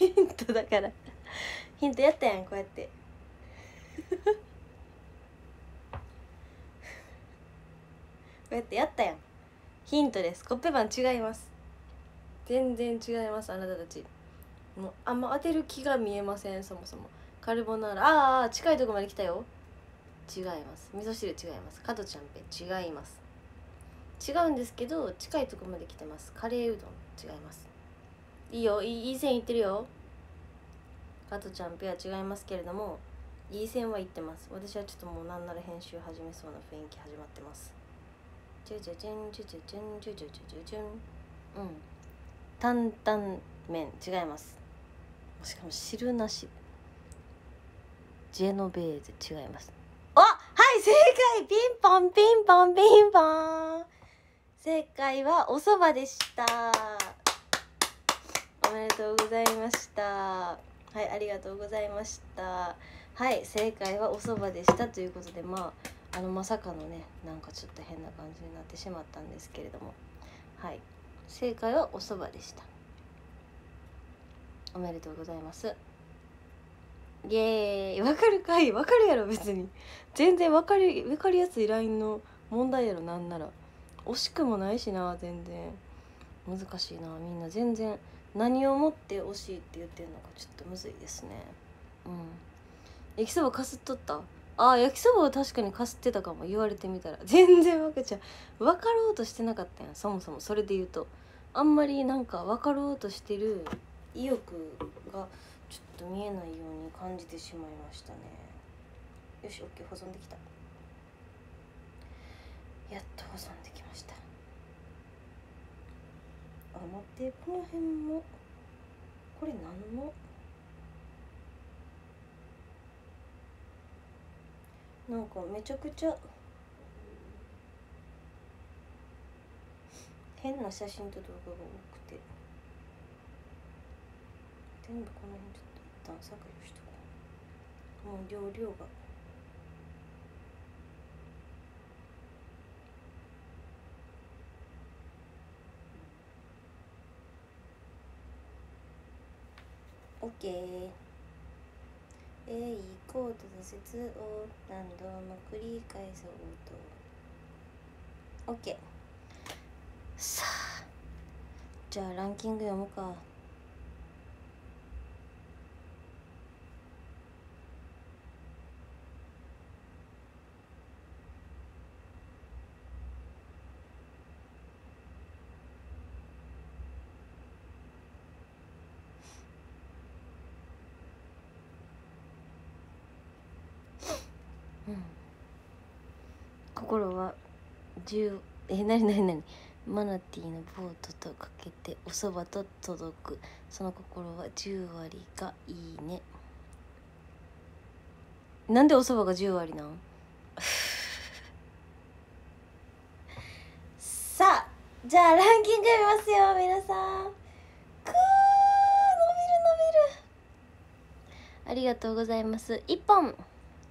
ヒントだからヒントやったやん、こうやってこうやってやったやん。ヒントです。コッペパン違います。全然違います。あなたたちもうあんま当てる気が見えません。そもそもカルボナーラ、ああ近いとこまで来たよ。違います。味噌汁違います。加トちゃんぺ違います。違うんですけど近いとこまで来てます。カレーうどん違います。いいよ、いい、いい線いってるよ。加トちゃんぺは違いますけれどもいい線はいってます。私はちょっともうなんなら編集始めそうな雰囲気始まってます。チュチュチュンチュチュチュンチュチュチュチュチュン。うん担々麺違います。しかも汁なし。ジェノベーゼ違います。あ、はい正解。ピンポンピンポンピンポン。正解はお蕎麦でした。おめでとうございました。はい、ありがとうございました。はい、正解はお蕎麦でしたということで、まああのまさかのね、なんかちょっと変な感じになってしまったんですけれども、はい、正解はお蕎麦でした。おめでとうございます。イエーイ。わかるかい。わかるやろ別に。全然わかる、わかりやすいラインの問題やろ。なんなら惜しくもないしな。全然難しいな。みんな全然何をもって惜しいって言ってるのかちょっとむずいですね。うん。焼きそばかすっとった。あー、焼きそばは確かにかすってたかも。言われてみたら全然わかっちゃう。分かろうとしてなかったやん。そもそもそれで言うとあんまりなんか分かろうとしてる意欲がちょっと見えないように感じてしまいましたね。よし OK、 保存できた。やっと保存できました。あ、待って、この辺もこれ何のなんかめちゃくちゃ変な写真と動画が多くて、全部この辺ちょっと一旦削除しとこう。もう容量がオッケー。A イコール挫折を何度も繰り返そうと。オッケー。さあ、じゃあランキング読むか。うん、心は十えなになになにマナティーのボートとかけておそばと届く、その心はじゅう割がいいね。なんでおそばがじゅう割なんさあ、じゃあランキング読みますよ皆さん。くー、伸びる伸びる。ありがとうございます。いっぽん。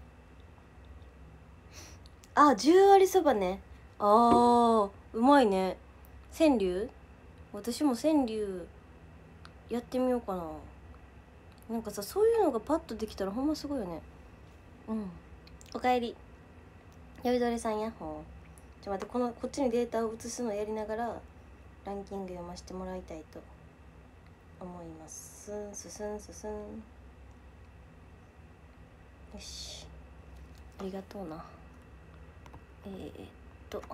あ、じゅう割そばね。あー、うまいね。川柳、私も川柳やってみようかな。なんかさ、そういうのがパッとできたらほんますごいよね。うん。おかえりよいどれさん、やっほー。ちょ待って、このこっちにデータを移すのをやりながらランキング読ませてもらいたいと思います。すすんすすん。よし、ありがとうな。えー、っとちょっと待ってや、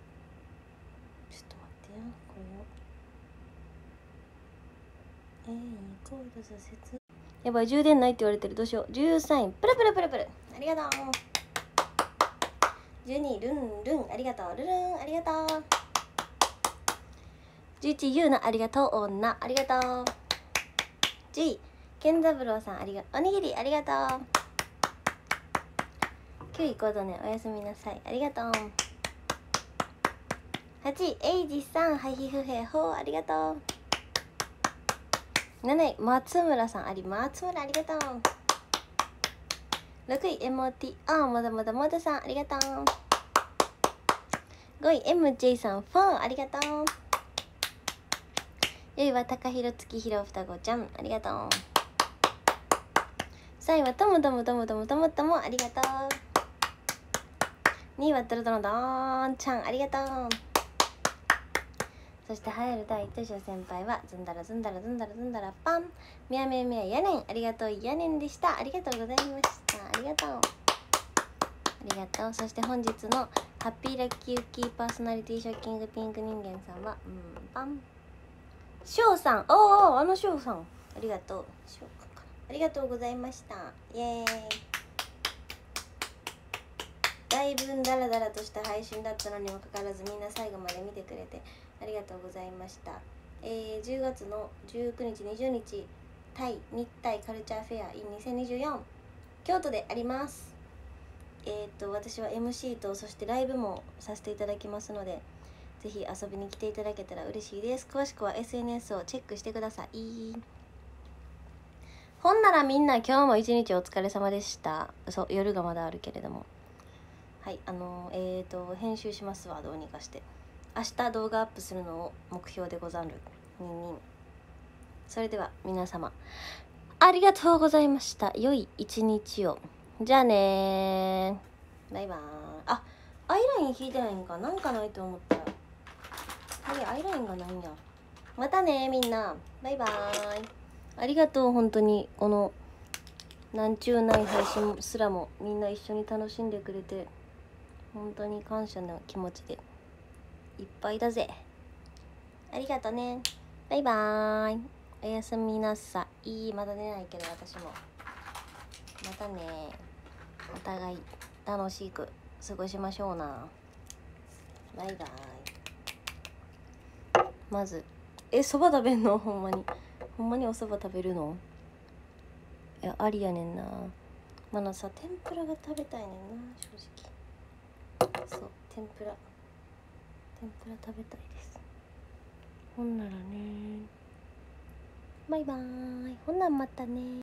これを A イコール挫折。やばい、充電ないって言われてる。どうしよう。じゅうさんいプルプルプルプル、ありがとう。じゅうにルンルン、ありがとう。ルルン、ありがとう。じゅういちユーナ、ありがとう。女、ありがとう。じゅういケンザブローさん、ありがとう。おにぎり、ありがとう。きゅういコードね、おやすみなさい、ありがとう。はちいエイジさん、ハヒフヘホー、ありがとう。なない松村さん、あり松村、ありがとう。ろくい エムオーティー、あー、まだまだまださん、ありがとう。ごい エムジェイ さん、フォン、ありがとう。 よいは高弘月弘双子ちゃんありがとう。さんいはともともともともともともありがとう。にいはトロトロどーんちゃんありがとう。そして栄える第一章先輩はずんだらずんだらずんだらずんだらパンみやみやみややねんありがとうやねんでした。ありがとうございました。ありがとうありがとう。そして本日のハッピーラッキーウッキーパーソナリティショッキングピンク人間さんはうんパンしょうさん。おおあのしょうさんありがとう。しょうかかありがとうございました。イエーイ。だいぶダラダラとした配信だったのにもかかわらずみんな最後まで見てくれてありがとうございました。えー、じゅうがつのじゅうくにちにじゅうにちタイ日タイカルチャーフェア インにせんにじゅうよん 京都であります。えっと私は エムシー とそしてライブもさせていただきますのでぜひ遊びに来ていただけたら嬉しいです。詳しくは エスエヌエス をチェックしてください。ほんならみんな今日も一日お疲れ様でした。そう夜がまだあるけれどもはいあのー、えーと編集しますわどうにかして。明日動画アップするのを目標でござる。にんにん。それでは皆様ありがとうございました。良い一日を。じゃあねー。バイバーイ。あ、アイライン引いてないんか。なんかないと思ったら。はい、アイラインがないんや。またねみんな。バイバーイ。ありがとう本当にこのなんちゅうない配信すらもみんな一緒に楽しんでくれて本当に感謝の気持ちでいっぱいだぜ。ありがとね。バイバーイ。おやすみなさい。まだ寝ないけど私も。またね。お互い楽しく過ごしましょうな。バイバーイ。まずえそば食べんのほんまにほんまにおそば食べるの。いやありやねんな。まださ天ぷらが食べたいねんな正直。そう天ぷら天ぷら食べたいです。ほんならねバイバーイ。ほんなんまたね。